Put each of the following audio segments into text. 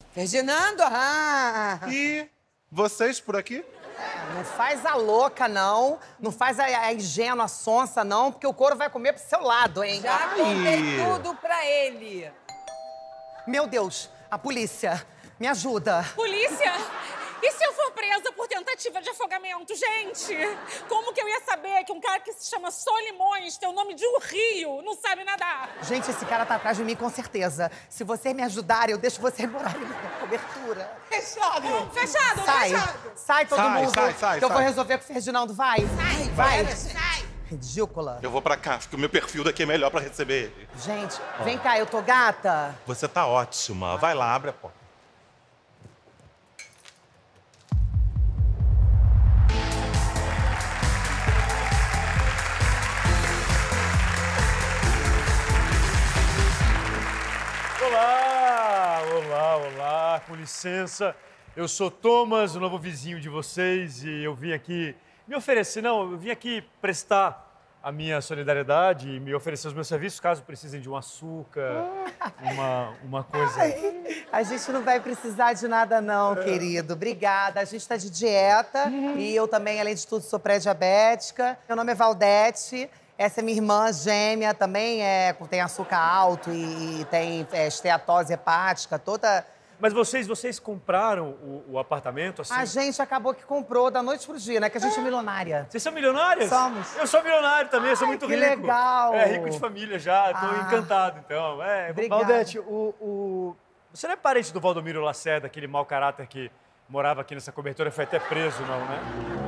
Ferdinando, E vocês por aqui? Não faz a louca, não. Não faz a ingênua, a sonsa, não, porque o couro vai comer pro seu lado, hein? Já contei tudo pra ele. Meu Deus, a polícia, me ajuda. Polícia? E se eu for presa por tentativa de afogamento? Gente, como que eu ia saber que um cara que se chama Solimões, tem o nome de um rio, não sabe nadar? Gente, esse cara tá atrás de mim com certeza. Se vocês me ajudarem, eu deixo vocês morarem na cobertura. Fechado. Fechado, Sai, fechado. sai todo mundo. Sai, que eu vou resolver com o Ferdinando, vai. Vai. Sai. Ridícula. Eu vou pra cá, porque o meu perfil daqui é melhor pra receber ele. Gente, vem cá, eu tô gata. Você tá ótima. Vai lá, abre a porta. Olá, olá, olá, com licença. Eu sou Thomas, o novo vizinho de vocês, e eu vim aqui me oferecer, eu vim aqui prestar a minha solidariedade e me oferecer os meus serviços, caso precisem de um açúcar, uma coisa... A gente não vai precisar de nada não, querido. Obrigada. A gente tá de dieta e eu também, além de tudo, sou pré-diabética. Meu nome é Valdete. Essa é minha irmã gêmea, também tem açúcar alto e tem esteatose hepática, toda... Mas vocês compraram o apartamento, assim? A gente acabou que comprou da noite pro dia, né? Que a gente é milionária. Vocês são milionários? Somos. Eu sou milionário também, eu sou muito que rico. legal. Rico de família já, tô encantado, então. Obrigada. Valdete, você não é parente do Valdomiro Lacerda, aquele mau caráter que morava aqui nessa cobertura, foi até preso, não, né?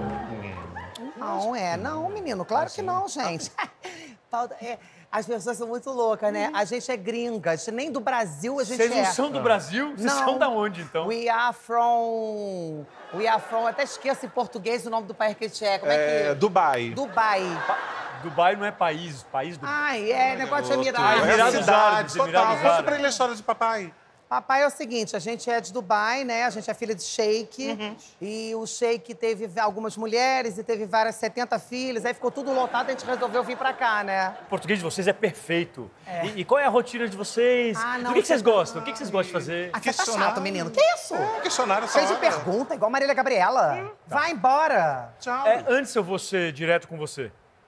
Não, menino, claro que não, gente. As pessoas são muito loucas, né? A gente é gringa, a gente nem do Brasil a gente Vocês não são do Brasil? Vocês são da onde, então? We are from... Até esqueço em português o nome do país que a gente é. Como é que é? Dubai. Dubai. Dubai não é país do... Negócio de Emirados Emirados. Árabes, Total. Emirados Conta Árabes. pra ele a história de papai. Papai é o seguinte, a gente é de Dubai, né? A gente é filha de sheik. E o sheik teve algumas mulheres e teve 70 filhos. Aí ficou tudo lotado, a gente resolveu vir pra cá, né? O português de vocês é perfeito. E qual é a rotina de vocês? Do que vocês gostam? O que vocês gostam de fazer? Você tá chato, menino. Que isso? Questionário só. Cheio de pergunta, igual Marília Gabriela. Vai embora. Tchau. Antes eu vou ser direto com você.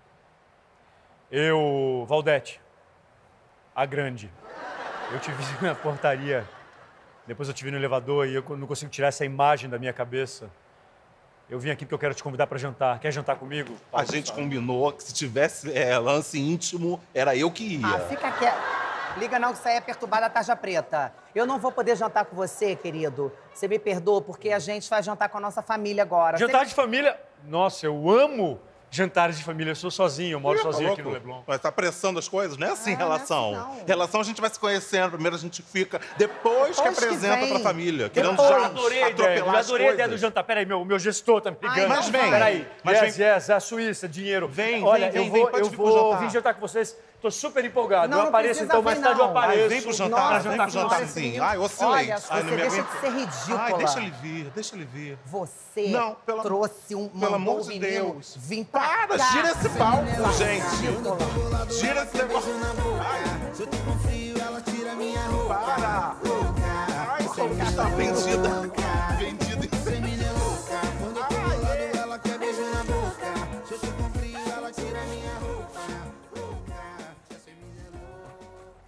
Valdete, a grande. Eu te vi na portaria, depois eu te vi no elevador e eu não consigo tirar essa imagem da minha cabeça. Eu vim aqui porque eu quero te convidar para jantar. Quer jantar comigo? A gente combinou que se tivesse lance íntimo, era eu que ia. Fica quieto. Liga não que isso aí é perturbar a tarja preta. Eu não vou poder jantar com você, querido. Você me perdoa porque a gente vai jantar com a nossa família agora. Jantar de família? Nossa, eu amo jantares de família. Eu sou sozinho, eu moro sozinho aqui no Leblon. Mas tá apressando as coisas? Não é assim relação. não é assim, não. Relação a gente vai se conhecendo, primeiro a gente fica, depois que apresenta vem. pra família. Depois. Querendo já Adorei a ideia, atropelar as adorei a ideia do coisas. jantar. Peraí, o meu gestor tá me ligando. mas vem. Peraí. Mas Yes, a Suíça, dinheiro. Olha, eu pode vir pro vou jantar. vir jantar com vocês. Tô super empolgado. Não, eu não apareço, precisa então, vir, mais tarde eu não. apareço. Ai, vem pro jantar, Nossa, vem pro nossa, jantarzinho. menino. Ai, oscilei. Olha, Ai, você não me deixa aguento. de ser ridícula. Ai, deixa ele vir, deixa ele vir. Você Não, trouxe pelo amor de menino Deus. vim pra Para, cá. gira esse palco, gente. Ridícula. Gira esse negócio. Se eu te confio, ela tira minha roupa. Para. Ai, só que está vendida. Vendida. Você me deu louca. Quando eu tô do lado, ela quer beijo na boca. Se eu te confio, ela tira minha roupa. Você me deu louca.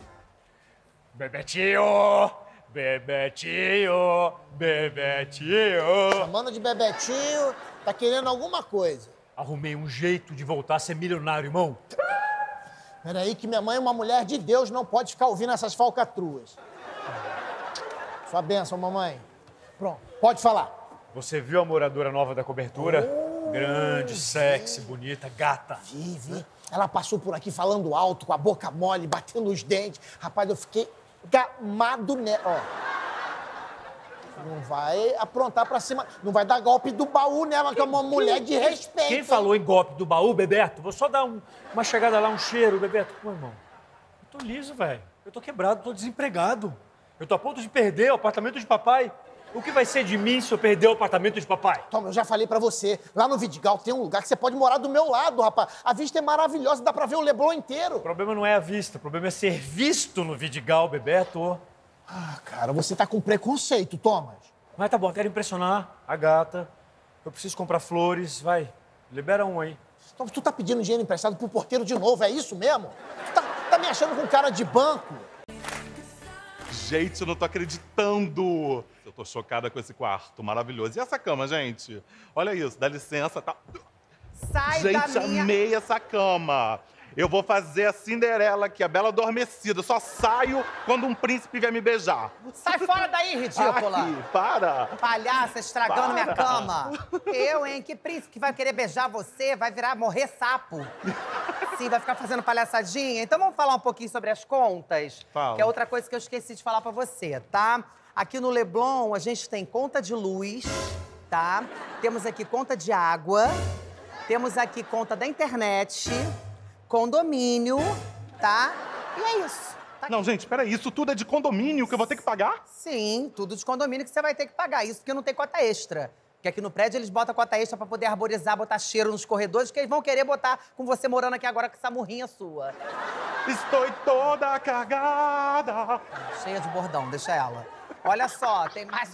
Bebetinho! Bebetinho! Bebetinho! Chamando de Bebetinho, tá querendo alguma coisa. Arrumei um jeito de voltar a ser milionário, irmão. Peraí que minha mãe é uma mulher de Deus, não pode ficar ouvindo essas falcatruas. Sua bênção, mamãe. Pronto, pode falar. Você viu a moradora nova da cobertura? Grande, sexy, bonita, gata. Vi. Ela passou por aqui falando alto, com a boca mole, batendo os dentes. Rapaz, eu fiquei gamado nela. Ó. Não vai aprontar pra cima, não vai dar golpe do baú nela, que é uma mulher de respeito. Quem falou em golpe do baú, Bebeto? Vou só dar uma chegada lá, um cheiro, Bebeto. Pô, irmão, eu tô liso, velho. Eu tô quebrado, tô desempregado. Eu tô a ponto de perder o apartamento de papai. O que vai ser de mim se eu perder o apartamento de papai? Toma, eu já falei pra você, lá no Vidigal tem um lugar que você pode morar do meu lado, rapaz. A vista é maravilhosa, dá pra ver o Leblon inteiro. O problema não é a vista, o problema é ser visto no Vidigal, Bebeto. Ah, cara, você tá com preconceito, Thomas. Mas tá bom, quero impressionar a gata. Eu preciso comprar flores. Vai, libera um aí. Então, tu tá pedindo dinheiro emprestado pro porteiro de novo, é isso mesmo? Tu tá me achando com cara de banco? Gente, eu não tô acreditando. Eu tô chocada com esse quarto maravilhoso. E essa cama, gente? Olha isso, dá licença, tá... Sai Gente, da minha... amei essa cama. Eu vou fazer a Cinderela aqui, a Bela Adormecida. Eu só saio quando um príncipe vier me beijar. Sai fora daí, ridícula. Ai, para. Palhaça, estragando minha Para. cama. Eu, hein? Que príncipe que vai querer beijar você? Vai morrer sapo. Sim, vai ficar fazendo palhaçadinha. Então vamos falar um pouquinho sobre as contas. Fala. Que é outra coisa que eu esqueci de falar pra você, tá? Aqui no Leblon, a gente tem conta de luz, tá? Temos aqui conta de água. Temos aqui conta da internet. Condomínio, tá? E é isso. Tá Não, gente, peraí. Isso tudo é de condomínio que eu vou ter que pagar? Sim, tudo de condomínio que você vai ter que pagar. Isso porque não tem cota extra. Porque aqui no prédio eles botam cota extra pra poder arborizar, botar cheiro nos corredores, que eles vão querer botar com você morando aqui agora com essa murrinha sua. Estou toda cagada. Cheia de bordão, deixa ela. Olha só, tem mais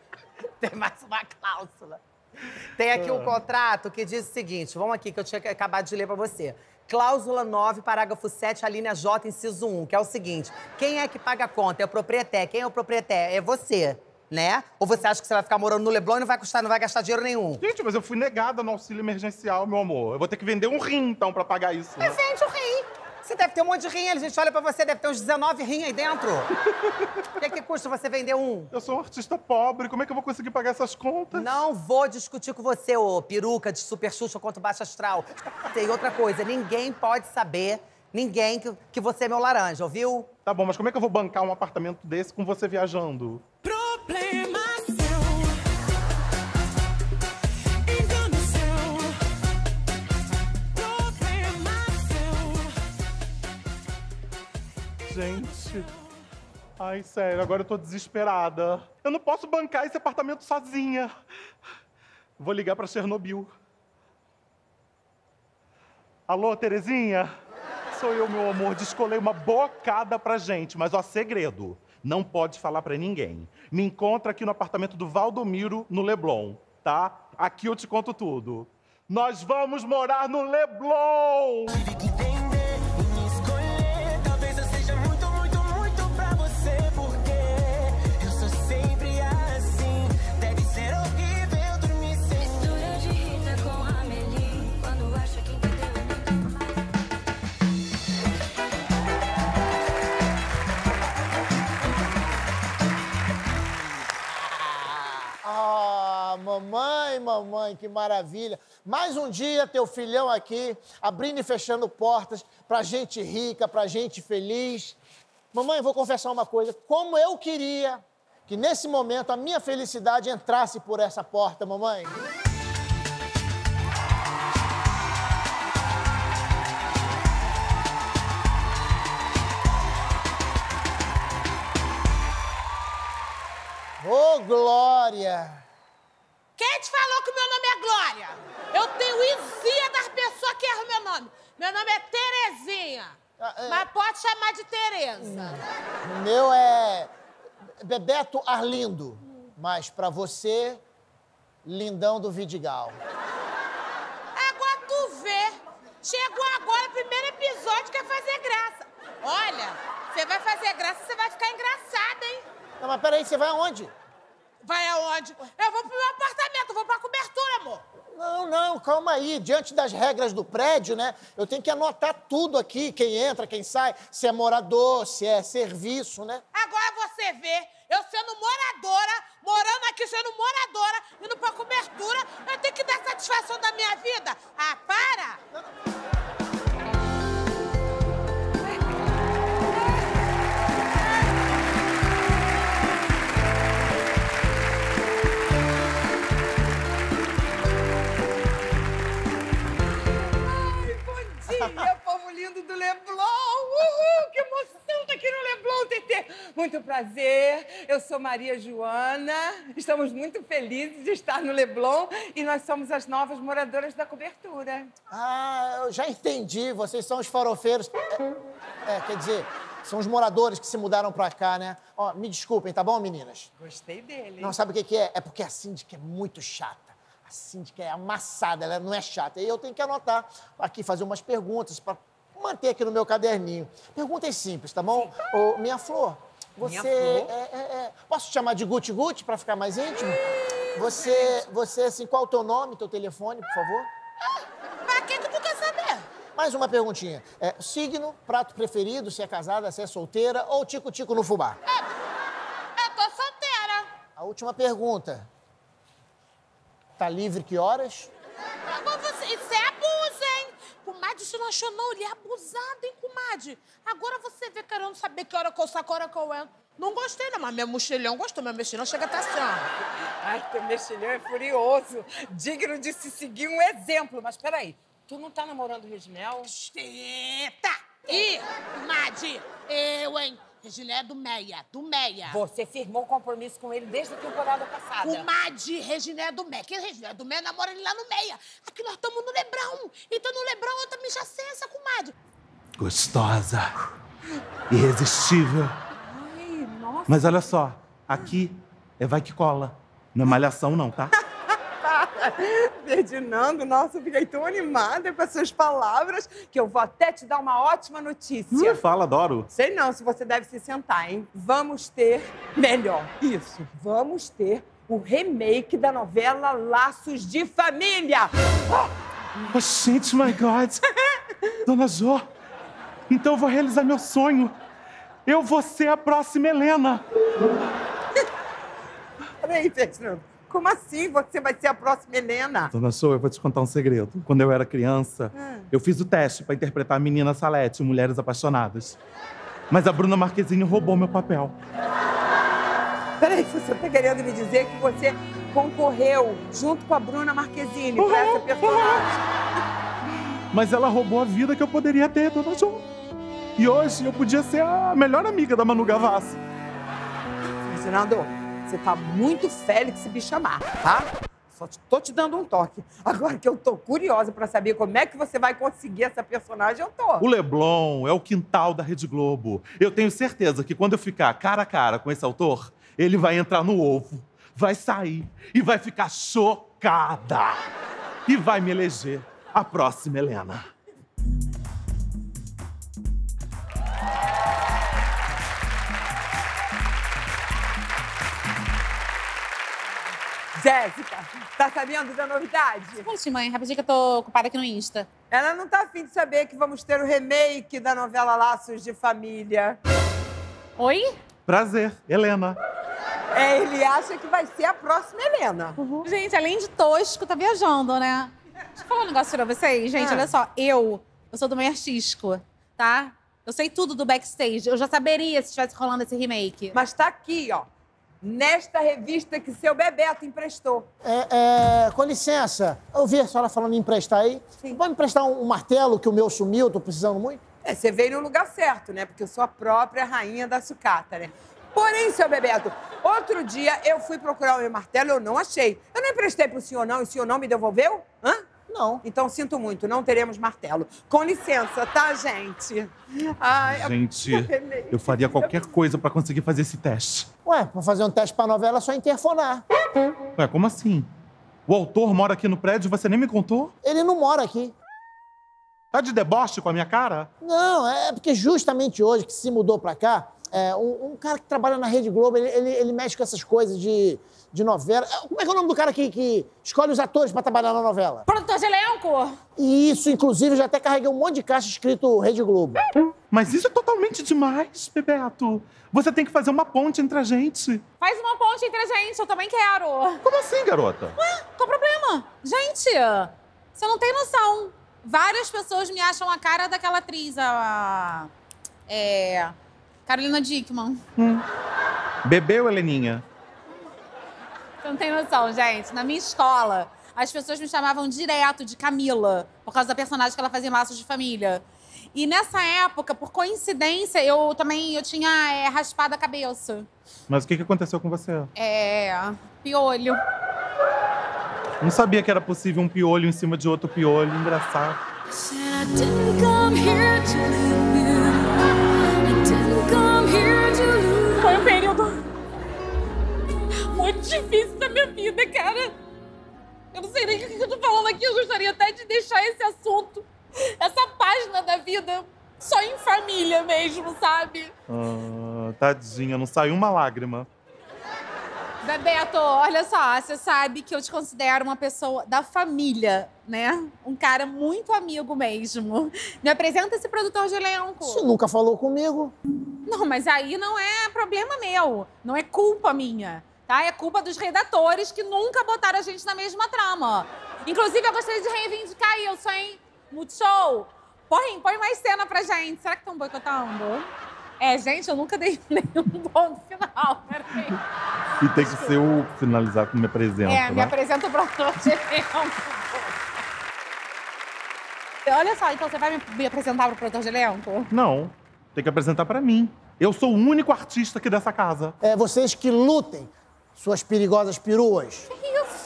uma cláusula. Tem aqui um contrato que diz o seguinte, vamos aqui que eu tinha acabado de ler pra você. Cláusula 9, parágrafo 7, a linha J, inciso 1, que é o seguinte. Quem é que paga a conta? É o proprietário. Quem é o proprietário? É você, né? Ou você acha que você vai ficar morando no Leblon e não vai gastar dinheiro nenhum? Gente, mas eu fui negada no auxílio emergencial, meu amor. Eu vou ter que vender um rim, então, pra pagar isso. Né? Mas vende o rim. Você deve ter um monte de rim, a gente olha pra você, deve ter uns 19 rim aí dentro. O que custa você vender um? Eu sou um artista pobre, como é que eu vou conseguir pagar essas contas? Não vou discutir com você, ô peruca de super xuxa quanto baixo astral. Tem outra coisa, ninguém pode saber, que você é meu laranja, ouviu? Tá bom, mas como é que eu vou bancar um apartamento desse com você viajando? Problema Gente, ai, sério, agora eu tô desesperada. Eu não posso bancar esse apartamento sozinha. Vou ligar pra Chernobyl. Alô, Terezinha? Sou eu, meu amor. Descolei uma bocada pra gente, mas ó, segredo. Não pode falar pra ninguém. Me encontra aqui no apartamento do Valdomiro, no Leblon, tá? Aqui eu te conto tudo. Nós vamos morar no Leblon! Mamãe, que maravilha. Mais um dia, teu filhão aqui, abrindo e fechando portas pra gente rica, pra gente feliz. Mamãe, vou confessar uma coisa. Como eu queria que, nesse momento, a minha felicidade entrasse por essa porta, mamãe. Ô, Glória! Quem te falou que o meu nome é Glória? Eu tenho izia das pessoas que erram meu nome. Meu nome é Terezinha. Mas pode chamar de Tereza. O meu é Bebeto Arlindo. Mas pra você, Lindão do Vidigal. Agora tu vê. Chegou agora, primeiro episódio, quer fazer graça. Olha, você vai fazer graça, você vai ficar engraçada, hein? Não, mas peraí, você vai aonde? Vai aonde? Eu vou pro meu apartamento, vou pra cobertura, amor. Não, calma aí. Diante das regras do prédio, né? Eu tenho que anotar tudo aqui, quem entra, quem sai, se é morador, se é serviço, né? Agora você vê, eu sendo moradora, morando aqui sendo moradora, indo pra cobertura, eu tenho que dar satisfação da minha vida. Ah, para! Dia, povo lindo do Leblon! Uhul! Que emoção tá aqui no Leblon, Tetê! Muito prazer, eu sou Maria Joana, estamos muito felizes de estar no Leblon e nós somos as novas moradoras da cobertura. Ah, eu já entendi, vocês são os farofeiros. Quer dizer, São os moradores que se mudaram pra cá, né? Ó, me desculpem, tá bom, meninas? Gostei dele. Não, sabe o que é? É porque a síndica é muito chata. A síndica é amassada, ela não é chata. E eu tenho que anotar aqui, fazer umas perguntas pra manter aqui no meu caderninho. Perguntas simples, tá bom? Ô, minha Flor, você... Flor? Posso te chamar de Guti-Guti pra ficar mais íntimo? Você, assim, qual é o teu nome, teu telefone, por favor? Pra que tu quer saber? Mais uma perguntinha. Signo, prato preferido, se é casada, se é solteira ou tico-tico no fubá? Eu tô solteira. A última pergunta. Tá livre que horas? Isso é abuso, hein? Comadre, você não achou não? Ele é abusado, hein, comadre? Agora você vê querendo saber que hora que eu saco, que hora que eu entro. Não gostei, não, mas meu mexilhão gostou. Meu mexilhão chega até assim, ó. Ai, teu mexilhão é furioso. Digno de se seguir um exemplo. Mas peraí, tu não tá namorando o Reginel? Eita! Ih, comadre, eu, hein? Reginel é do Meia. Você firmou compromisso com ele desde a temporada passada. Comadre, Reginel é do Meia. Quem é Reginel é do Meia? Namora ele lá no Meia. Aqui nós estamos no Lebrão. Então no Lebrão eu também já sei essa, comadre. Gostosa. Irresistível. Ai, nossa. Mas olha só, aqui é vai que cola. Não é malhação não, tá? Ferdinando, nossa, eu fiquei tão animada com as suas palavras que eu vou até te dar uma ótima notícia. Fala, adoro. Sei não se você deve se sentar, hein? Vamos ter, melhor, isso, vamos ter o remake da novela Laços de Família. Oh, gente, my God. Dona Jô, então eu vou realizar meu sonho. Eu vou ser a próxima Helena. Peraí, Ferdinando. Como assim você vai ser a próxima Helena? Dona Jô, eu vou te contar um segredo. Quando eu era criança, eu fiz o teste pra interpretar a menina Salete em Mulheres Apaixonadas. Mas a Bruna Marquezine roubou meu papel. Peraí, você tá querendo me dizer que você concorreu junto com a Bruna Marquezine pra essa personagem? Mas ela roubou a vida que eu poderia ter, Dona Jô. E hoje eu podia ser a melhor amiga da Manu Gavassi. Ferdinando, você tá muito Félix Bichamar, tá? Só tô te dando um toque. Agora que eu tô curiosa pra saber como é que você vai conseguir essa personagem, eu tô. O Leblon é o quintal da Rede Globo. Eu tenho certeza que quando eu ficar cara a cara com esse autor, ele vai entrar no ovo, vai sair e vai ficar chocada. E vai me eleger a próxima Helena. Jéssica, tá sabendo da novidade? Poxa, mãe, rapidinho que eu tô ocupada aqui no Insta. Ela não tá afim de saber que vamos ter o remake da novela Laços de Família. Oi? Prazer, Helena. Ele acha que vai ser a próxima Helena. Gente, além de tosco, tá viajando, né? Deixa eu falar um negócio pra vocês, gente. Olha só, eu sou do meio artístico, tá? Eu sei tudo do backstage. Eu já saberia se estivesse rolando esse remake. Mas tá aqui, ó. Nesta revista que seu Bebeto emprestou. Com licença, eu vi a senhora falando em emprestar aí. Sim. Pode me emprestar um martelo que o meu sumiu, tô precisando muito? Você veio no lugar certo, né? Porque eu sou a própria rainha da sucata, né? Porém, seu Bebeto, outro dia eu fui procurar o meu martelo e eu não achei. Eu não emprestei pro senhor não e o senhor não me devolveu? Hã? Não. Então, sinto muito, não teremos martelo. Com licença, tá, gente? Ai, Gente, eu faria qualquer coisa pra conseguir fazer esse teste. Ué, pra fazer um teste pra novela é só interfonar. Ué, como assim? O autor mora aqui no prédio e você nem me contou? Ele não mora aqui. Tá de deboche com a minha cara? Não, é porque justamente hoje que se mudou pra cá, um cara que trabalha na Rede Globo, ele mexe com essas coisas de novela. Como é que é o nome do cara que escolhe os atores pra trabalhar na novela? Produtor de elenco? E isso, inclusive, eu já até carreguei um monte de caixa escrito Rede Globo. Mas isso é totalmente demais, Bebeto. Você tem que fazer uma ponte entre a gente. Faz uma ponte entre a gente, eu também quero. Como assim, garota? Ué, qual o problema? Gente, você não tem noção. Várias pessoas me acham a cara daquela atriz, Carolina Dickmann. Bebeu, Heleninha? Você não tem noção, gente. Na minha escola, as pessoas me chamavam direto de Camila, por causa da personagem que ela fazia em Laços de Família. E nessa época, por coincidência, eu tinha raspado a cabeça. Mas o que aconteceu com você? Piolho. Não sabia que era possível um piolho em cima de outro piolho. Engraçado. Said I didn't come here to live you. I didn't muito difícil da minha vida, cara. Eu não sei nem o que eu tô falando aqui, eu gostaria até de deixar esse assunto, essa página da vida, só em família mesmo, sabe? Tadinha, não saiu uma lágrima. Bebeto, olha só, você sabe que eu te considero uma pessoa da família, né? Um cara muito amigo mesmo. Me apresenta esse produtor de elenco. Você nunca falou comigo. Não, mas aí não é problema meu, não é culpa minha, tá? É culpa dos redatores que nunca botaram a gente na mesma trama. Inclusive, eu gostaria de reivindicar isso, hein? Multishow, põe mais cena pra gente. Será que estão boicotando? Gente, eu nunca dei nenhum ponto final, peraí. E tem que ser o finalizar com me apresenta, me né? apresenta o produtor de elenco. Olha só, então você vai me apresentar pro produtor de elenco? Não, tem que apresentar pra mim. Eu sou o único artista aqui dessa casa. É vocês que lutem, suas perigosas peruas. Que isso?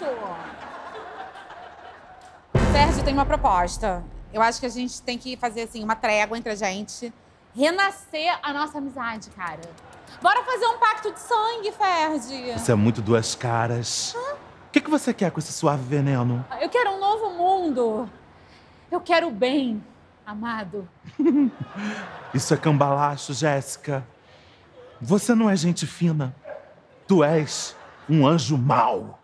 Sérgio, tem uma proposta. Eu acho que a gente tem que fazer, assim, uma trégua entre a gente. Renascer a nossa amizade, cara. Bora fazer um pacto de sangue, Ferdi. Você é muito duas caras. O que você quer com esse suave veneno? Eu quero um novo mundo. Eu quero o bem, amado. Isso é cambalacho, Jéssica. Você não é gente fina. Tu és um anjo mau.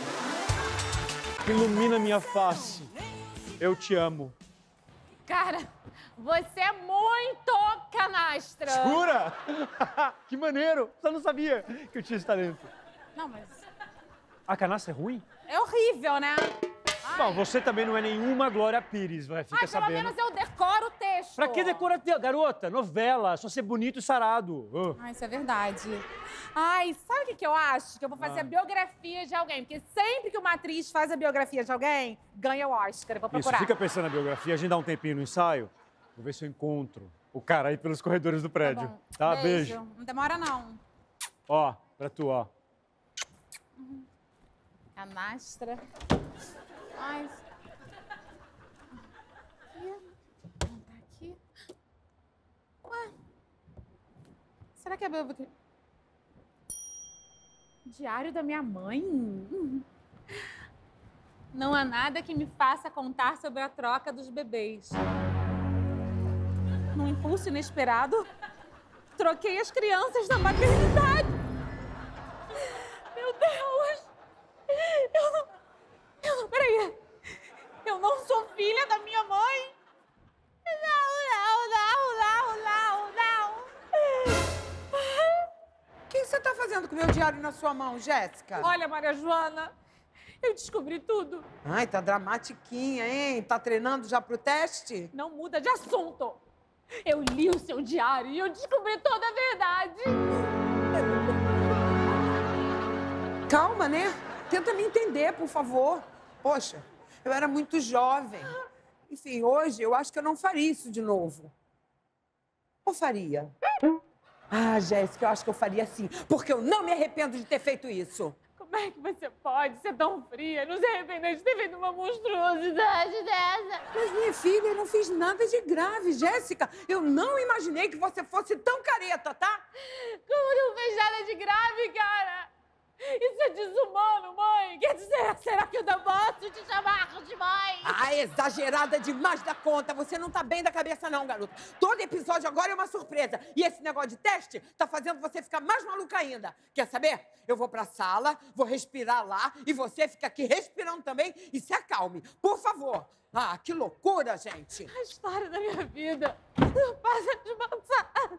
Ilumina minha face. Eu te amo. Cara, você é muito canastra. Jura? Que maneiro. Só não sabia que eu tinha esse talento. Não, mas... A canastra é ruim? É horrível, né? Bom, você também não é nenhuma Glória Pires, vai. Fica sabendo. Pelo menos eu decoro o texto. Pra que decora, garota? Novela, só ser bonito e sarado. Isso é verdade. Sabe o que eu acho? Que eu vou fazer a biografia de alguém. Porque sempre que uma atriz faz a biografia de alguém, ganha o Oscar. Eu vou procurar. Isso, fica pensando na biografia, a gente dá um tempinho no ensaio. Vou ver se eu encontro o cara aí pelos corredores do prédio. Tá Tá? Beijo. Não demora, não. Ó, pra tu, ó. Canastra. Ai. Tá aqui. Ué. Será que é meu... Diário da minha mãe? Não há nada que me faça contar sobre a troca dos bebês. Num impulso inesperado, troquei as crianças na maternidade. Meu Deus! Peraí. Eu não sou filha da minha mãe? Não. O que você tá fazendo com o meu diário na sua mão, Jéssica? Olha, Maria Joana, eu descobri tudo. Ai, tá dramatiquinha, hein? Tá treinando já pro teste? Não muda de assunto. Eu li o seu diário e eu descobri toda a verdade. Calma, né? Tenta me entender, por favor. Poxa, eu era muito jovem. Enfim, hoje eu acho que eu não faria isso de novo. Ou faria? Jéssica, eu acho que eu faria sim, porque eu não me arrependo de ter feito isso. Como é que você pode ser tão fria, não se arrepender de ter feito uma monstruosidade dessa? Mas, minha filha, eu não fiz nada de grave, Jéssica. Eu não imaginei que você fosse tão careta, tá? Como não fez nada de grave, cara? Isso é desumano, mãe. Quer dizer, será que eu não posso te chamar de mãe? Exagerada demais da conta. Você não tá bem da cabeça não, garota. Todo episódio agora é uma surpresa. E esse negócio de teste tá fazendo você ficar mais maluca ainda. Quer saber? Eu vou pra sala, vou respirar lá e você fica aqui respirando também e se acalme. Por favor. Que loucura, gente. A história da minha vida não passa de uma farsa.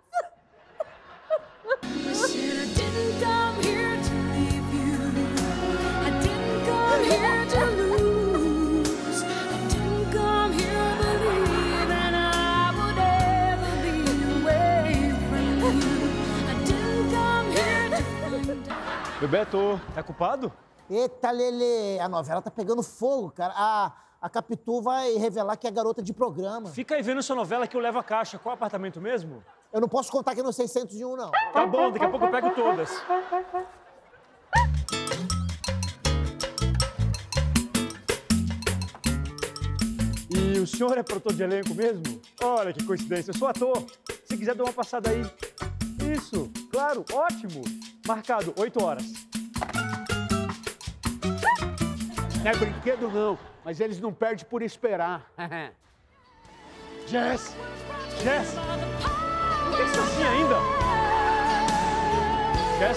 Bebeto, tá culpado? Eita, Lelê, a novela tá pegando fogo, cara. A Capitu vai revelar que é garota de programa. Fica aí vendo sua novela que eu levo a caixa. Qual apartamento mesmo? Eu não posso contar que é no 601, não. Tá bom, daqui a pouco eu pego todas. E o senhor é produtor de elenco mesmo? Olha que coincidência, eu sou ator. Se quiser dar uma passada aí. Isso, claro, ótimo. Marcado, 8 horas. Não é brinquedo, não. Mas eles não perdem por esperar. Jess! Jess! Por que você tá assim ainda? Jess?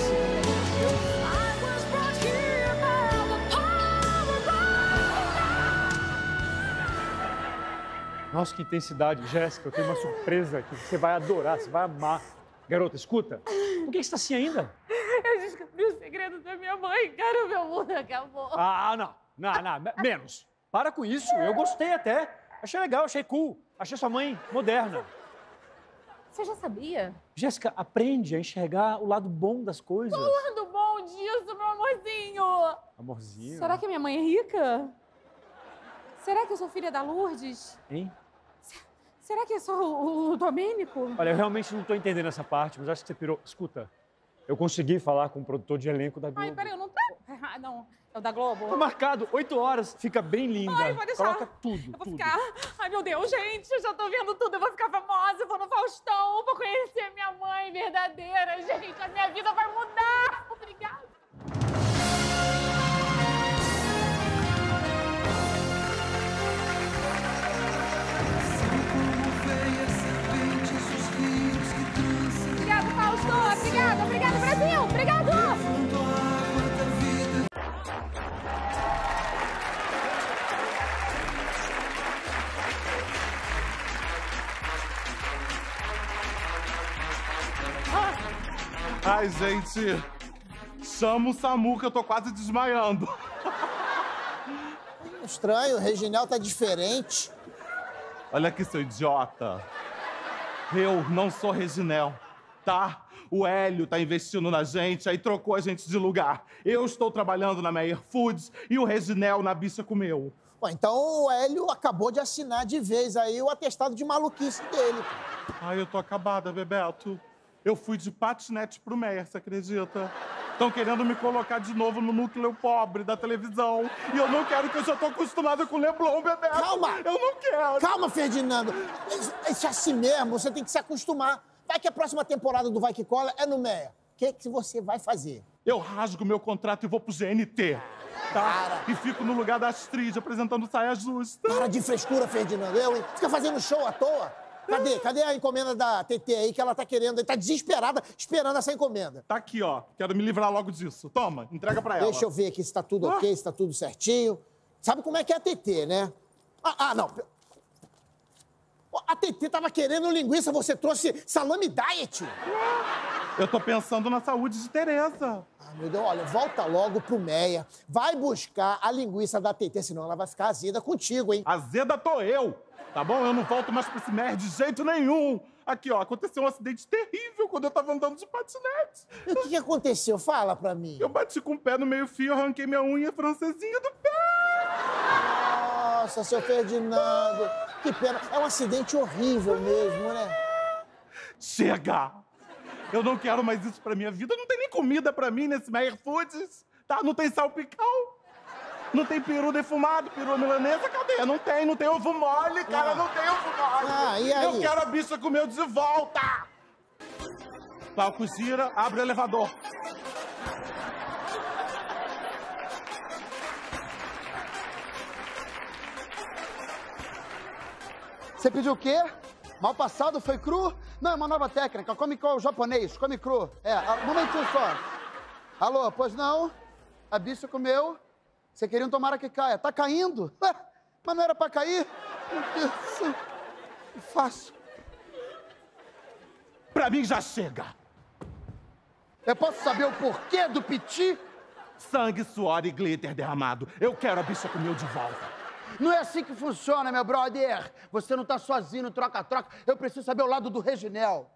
Nossa, que intensidade, Jéssica. Eu tenho uma surpresa que você vai adorar, você vai amar. Garota, escuta. Por que você tá assim ainda? Eu descobri o segredo da minha mãe, cara, meu mundo acabou. Ah, não. Menos. Para com isso. Eu gostei até. Achei legal, achei cool. Achei sua mãe moderna. Você já sabia? Jéssica, aprende a enxergar o lado bom das coisas. Qual o lado bom disso, meu amorzinho? Amorzinho. Será que a minha mãe é rica? Será que eu sou filha da Lourdes? Hein? Será que eu sou o Domênico? Olha, eu realmente não tô entendendo essa parte, mas acho que você pirou. Escuta, eu consegui falar com o produtor de elenco da Globo. Ai, peraí, eu não tô... Ah, não. É o da Globo? Tá marcado, 8 horas. Fica bem linda. Ai, pode deixar. Coloca tudo, Eu vou tudo. ficar... Ai, meu Deus, gente, eu já tô vendo tudo. Eu vou ficar famosa, eu vou no Faustão, vou conhecer minha mãe verdadeira. Gente, a minha vida vai mudar. Obrigada. Obrigado, Fausto. Obrigado, obrigado, Brasil. Obrigado. Ai, gente, chama o SAMU que eu tô quase desmaiando. Estranho, o Reginel tá diferente. Olha aqui, seu idiota. Eu não sou Reginel, tá? O Hélio tá investindo na gente, aí trocou a gente de lugar. Eu estou trabalhando na Meyer Foods e o Reginel na Bicha Comeu. Bom, então o Hélio acabou de assinar de vez aí o atestado de maluquice dele. Ai, eu tô acabada, Bebeto. Eu fui de patinete pro Meyer, você acredita? Estão querendo me colocar de novo no núcleo pobre da televisão. E eu não quero, que eu já tô acostumada com o Leblon, Bebeto. Calma! Eu não quero! Calma, Ferdinando. Isso é assim mesmo, você tem que se acostumar. Vai que a próxima temporada do Vai Que Cola é no Meia. O que você vai fazer? Eu rasgo meu contrato e vou pro GNT, tá? Para. E fico no lugar da Astrid apresentando Saia Justa. Para de frescura, Ferdinando. Eu, hein? Fica fazendo show à toa? Cadê a encomenda da TT aí que ela tá querendo? Tá desesperada esperando essa encomenda. Tá aqui, ó. Quero me livrar logo disso. Toma, entrega pra ela. Deixa eu ver aqui se tá tudo ok, se tá tudo certinho. Sabe como é que é a TT, né? Não. A TT tava querendo linguiça, você trouxe salame diet? Eu tô pensando na saúde de Tereza. Ah, meu Deus, olha, volta logo pro Meia. Vai buscar a linguiça da TT, senão ela vai ficar azeda contigo, hein? Azeda tô eu, tá bom? Eu não volto mais pra esse merda de jeito nenhum. Aqui, ó, aconteceu um acidente terrível quando eu tava andando de patinete. E o que aconteceu? Fala pra mim. Eu bati com o pé no meio-fio, arranquei minha unha francesinha do pé. Nossa, seu Ferdinando, que pena. É um acidente horrível mesmo, né? Chega! Eu não quero mais isso pra minha vida. Não tem nem comida pra mim nesse Meyer Foods, tá? Não tem salpicão. Não tem peru defumado, peru milanesa, cadê? Não tem ovo mole, cara, não tem ovo mole. E aí? Eu quero a Bicha Comeu de volta. Palco gira, abre o elevador. Você pediu o quê? Mal passado foi cru? Não, é uma nova técnica. Come com o japonês, come cru. Um momentinho só. Alô, pois não? A bicha comeu. Você queria um tomara que caia. Tá caindo? Ué, mas não era pra cair? Meu Deus. Que faço? Pra mim já chega. Eu posso saber o porquê do piti? Sangue, suor e glitter derramado. Eu quero a Bicha Comeu de volta. Não é assim que funciona, meu brother. Você não tá sozinho no troca-troca. Eu preciso saber o lado do Reginel.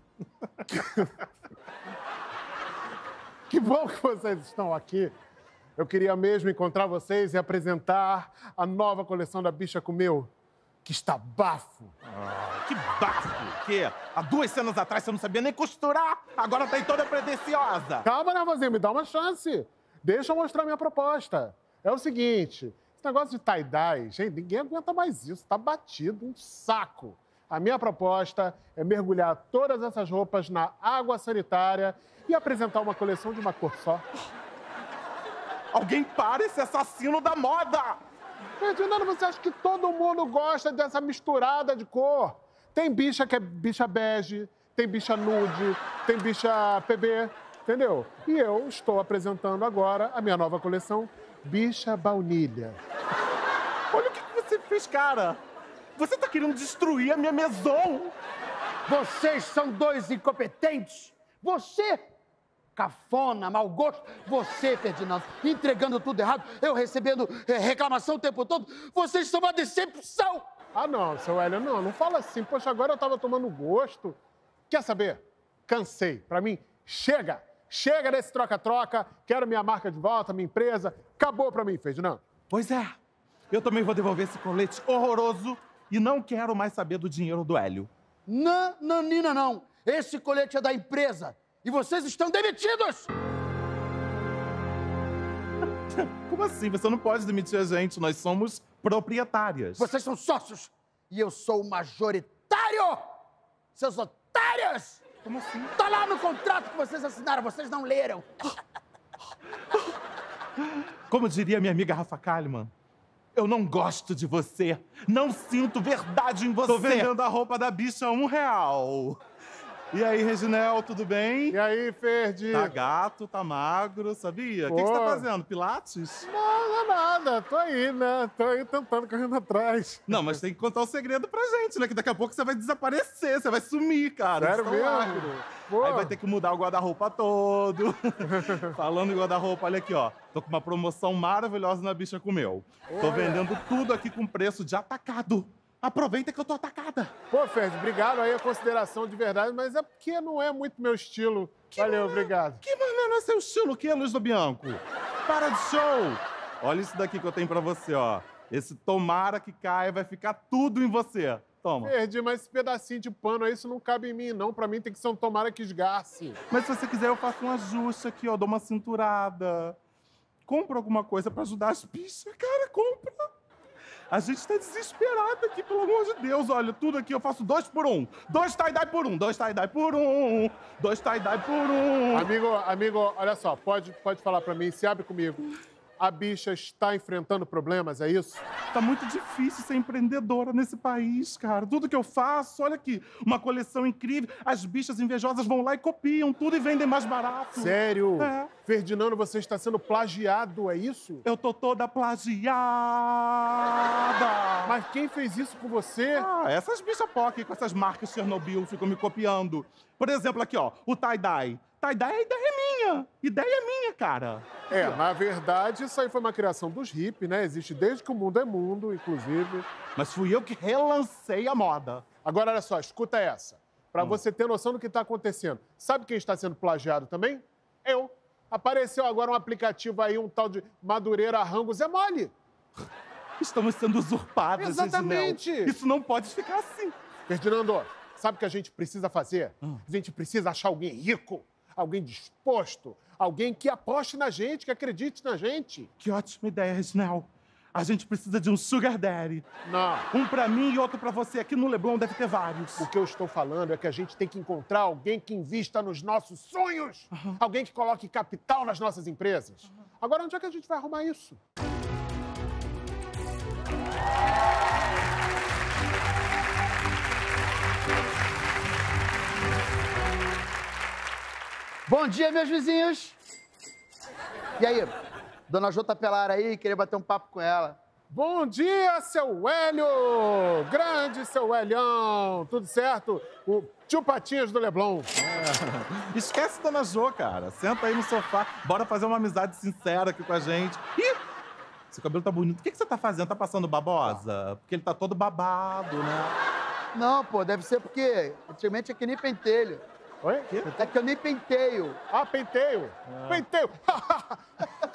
Que bom que vocês estão aqui. Eu queria mesmo encontrar vocês e apresentar a nova coleção da Bicha Comeu, que está bafo. Que bafo! Que? Há 2 cenas atrás você não sabia nem costurar, agora tá aí toda pretensiosa. Calma, Nervosinho, me dá uma chance. Deixa eu mostrar minha proposta. É o seguinte, esse negócio de tie-dye, gente, ninguém aguenta mais isso, tá batido, um saco. A minha proposta é mergulhar todas essas roupas na água sanitária e apresentar uma coleção de uma cor só. Alguém para esse assassino da moda! Ferdinando, você acha que todo mundo gosta dessa misturada de cor? Tem bicha que é bicha bege, tem bicha nude, tem bicha PB, entendeu? E eu estou apresentando agora a minha nova coleção, Bicha Baunilha. Olha o que você fez, cara! Você tá querendo destruir a minha maison! Vocês são 2 incompetentes! Você, cafona, mau gosto. Você, Ferdinando, entregando tudo errado. Eu recebendo reclamação o tempo todo. Vocês são uma decepção! Ah, não, seu Hélio, não fala assim. Poxa, agora eu tava tomando gosto. Quer saber? Cansei. Pra mim, chega! Chega desse troca-troca. Quero minha marca de volta, minha empresa. Acabou pra mim, Ferdinando. Pois é. Eu também vou devolver esse colete horroroso e não quero mais saber do dinheiro do Hélio. Não, Nanina, não. Esse colete é da empresa. E vocês estão demitidos! Como assim? Você não pode demitir a gente. Nós somos proprietárias. Vocês são sócios. E eu sou o majoritário! Seus otários! Como assim? Tá lá no contrato que vocês assinaram. Vocês não leram. Como diria minha amiga Rafa Kalimann, eu não gosto de você. Não sinto verdade em você. Tô vendendo a roupa da bicha a R$1. E aí, Reginel, tudo bem? E aí, Ferdi? Tá gato, tá magro, sabia? O que você tá fazendo? Pilates? Não é nada. Tô aí, né? Tô aí tentando, correndo atrás. Não, mas tem que contar o segredo pra gente, né? Que daqui a pouco você vai desaparecer, você vai sumir, cara. Sério mesmo? Aí vai ter que mudar o guarda-roupa todo. Falando em guarda-roupa, olha aqui, ó. Tô com uma promoção maravilhosa na Bicha Comeu. Tô vendendo tudo aqui com preço de atacado. Aproveita que eu tô atacada. Pô, Ferdi, obrigado aí a consideração de verdade, mas é porque não é muito meu estilo. Valeu, obrigado. Que maneiro, não é seu estilo? O que é, Luiz do Bianco? Para de show! Olha isso daqui que eu tenho pra você, ó. Esse tomara que caia, vai ficar tudo em você. Toma. Ferdi, mas esse pedacinho de pano aí, isso não cabe em mim, não. Pra mim tem que ser um tomara que esgarce. Mas se você quiser, eu faço um ajuste aqui, ó. Dou uma cinturada. Compra alguma coisa pra ajudar as bichas, cara, compra. A gente tá desesperado aqui, pelo amor de Deus. Olha, tudo aqui eu faço 2 por 1. 2 tie-dye por 1. 2 tie-dye por 1. 2 tie-dye por 1. Amigo, olha só. Pode falar pra mim, se abre comigo. A bicha está enfrentando problemas, é isso? Tá muito difícil ser empreendedora nesse país, cara. Tudo que eu faço, olha aqui, uma coleção incrível. As bichas invejosas vão lá e copiam tudo e vendem mais barato. Sério? É. Ferdinando, você está sendo plagiado, é isso? Eu tô toda plagiada. Mas quem fez isso com você? Ah, essas bichas POC com essas marcas Chernobyl ficam me copiando. Por exemplo, aqui, ó, o tie-dye. Tie-dye, a ideia é minha. Ideia é minha, cara. É, na verdade, isso aí foi uma criação dos hippies, né? Existe desde que o mundo é mundo, inclusive. Mas fui eu que relancei a moda. Agora, olha só, escuta essa. Pra você ter noção do que tá acontecendo. Sabe quem está sendo plagiado também? Eu. Apareceu agora um aplicativo aí, um tal de Madureira Rango Zé Mole. Estamos sendo usurpados, Exatamente. Reginel. Isso não pode ficar assim. Ferdinando, sabe o que a gente precisa fazer? A gente precisa achar alguém rico, alguém disposto, alguém que aposte na gente, que acredite na gente. Que ótima ideia, Reginel. A gente precisa de um sugar daddy. Não. Um pra mim e outro pra você. Aqui no Leblon deve ter vários. O que eu estou falando é que a gente tem que encontrar alguém que invista nos nossos sonhos. Alguém que coloque capital nas nossas empresas. Agora, onde é que a gente vai arrumar isso? Bom dia, meus vizinhos. E aí, dona Jô tá pelada aí, queria bater um papo com ela. Bom dia, seu Hélio! Grande seu Helião! Tudo certo? O tio Patinhas do Leblon. Esquece Dona Jô, cara. Senta aí no sofá. Bora fazer uma amizade sincera aqui com a gente. Ih! Seu cabelo tá bonito. O que você tá fazendo? Tá passando babosa? Porque ele tá todo babado, né? Não, pô, deve ser porque antigamente é que nem pentelho. Oi? É que eu nem penteio. Ah, penteio. Penteio.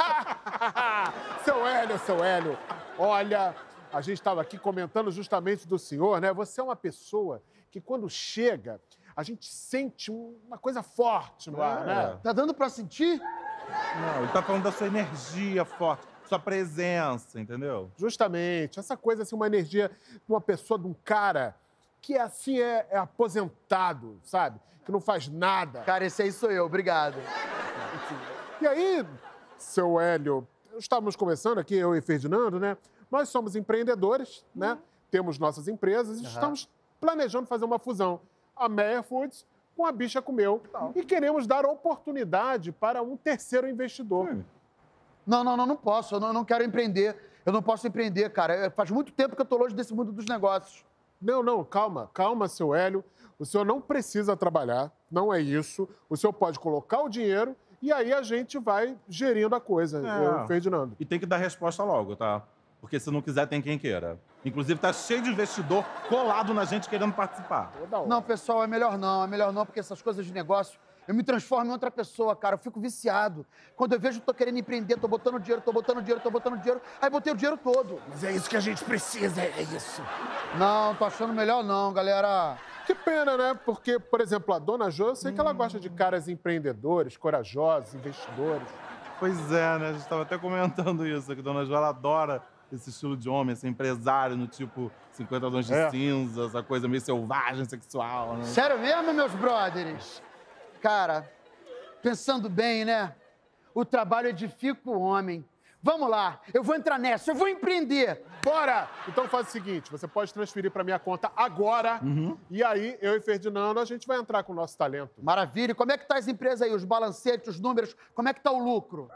Seu Hélio, olha, a gente estava aqui comentando justamente do senhor, né? Você é uma pessoa que quando chega, a gente sente uma coisa forte no ar, né? Tá dando pra sentir? Não, ele tá falando da sua energia forte, sua presença, entendeu? Justamente, essa coisa, assim, uma energia de uma pessoa, de um cara que, assim, é aposentado, sabe? Que não faz nada. Cara, esse aí sou eu, obrigado. E aí, seu Hélio, estávamos conversando aqui, eu e Ferdinando, né? Nós somos empreendedores, né? Temos nossas empresas e estamos planejando fazer uma fusão. A Meyer Foods com a Bicha Comeu. E queremos dar oportunidade para um terceiro investidor. Não posso. Eu não quero empreender. Eu não posso empreender, cara. Faz muito tempo que eu tô longe desse mundo dos negócios. Não, calma, seu Hélio. O senhor não precisa trabalhar, não é isso. O senhor pode colocar o dinheiro e aí a gente vai gerindo a coisa, eu e o Ferdinando. E tem que dar resposta logo, tá? Porque se não quiser, tem quem queira. Inclusive, tá cheio de investidor colado na gente querendo participar. Não, pessoal, é melhor não, porque essas coisas de negócio, eu me transformo em outra pessoa, cara. Eu fico viciado. Quando eu vejo que tô querendo empreender, tô botando dinheiro, aí botei o dinheiro todo. Mas é isso que a gente precisa, é isso. Não, tô achando melhor não, galera. Que pena, né? Porque, por exemplo, a dona Jo, eu sei que ela gosta de caras empreendedores, corajosos, investidores. Pois é, né? A gente tava até comentando isso, que a dona Jo, ela adora esse estilo de homem, esse empresário no tipo 50 tons de cinza, essa coisa meio selvagem, sexual, né? Sério mesmo, meus brothers? Cara, pensando bem, né? O trabalho edifica o homem. Vamos lá, eu vou entrar nessa, eu vou empreender. Bora! Então faz o seguinte, você pode transferir para minha conta agora, e aí eu e Ferdinando, a gente vai entrar com o nosso talento. Maravilha. E como é que tá as empresas aí, os balancetes, os números, como é que tá o lucro?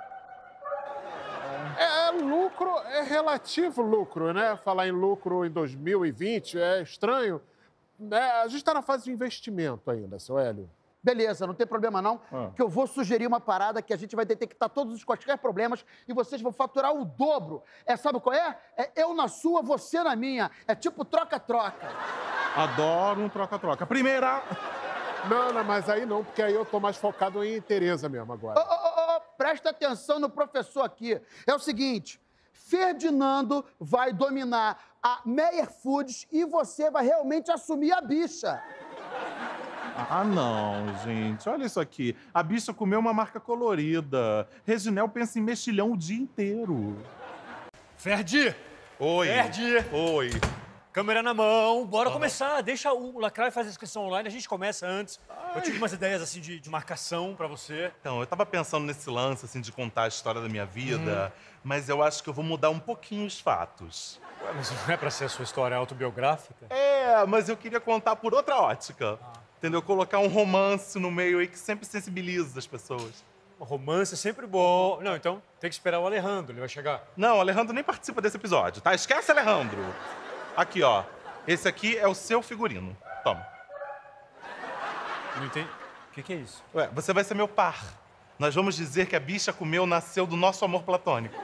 Lucro é relativo lucro, né? Falar em lucro em 2020 é estranho. A gente está na fase de investimento ainda, seu Hélio. Beleza, não tem problema não, que eu vou sugerir uma parada que a gente vai detectar todos os quaisquer problemas e vocês vão faturar o dobro. Sabe qual é? É eu na sua, você na minha. É tipo troca-troca. Adoro um troca-troca. Primeira... Não, mas aí não, porque aí eu tô mais focado em Tereza mesmo agora. Presta atenção no professor aqui. É o seguinte, Ferdinando vai dominar a Meyer Foods e você vai realmente assumir a Bicha. Ah, não, gente. Olha isso aqui. A Bicha Comeu uma marca colorida. Reginel pensa em mexilhão o dia inteiro. Ferdi! Oi. Ferdi! Oi. Câmera na mão, bora começar. Deixa o Lacraia fazer a inscrição online, a gente começa antes. Eu tive umas ideias, assim, de marcação pra você. Então, eu tava pensando nesse lance, assim, de contar a história da minha vida, mas eu acho que eu vou mudar um pouquinho os fatos. Ué, mas não é pra ser a sua história autobiográfica? Mas eu queria contar por outra ótica. Entendeu? Colocar um romance no meio aí que sempre sensibiliza as pessoas. O romance é sempre bom. Não, então tem que esperar o Alejandro, ele vai chegar. Não, o Alejandro nem participa desse episódio, tá? Esquece, Alejandro. Aqui, ó. Esse aqui é o seu figurino. Toma. Não entendi. O que é isso? Ué, você vai ser meu par. Nós vamos dizer que a Bicha Comeu nasceu do nosso amor platônico.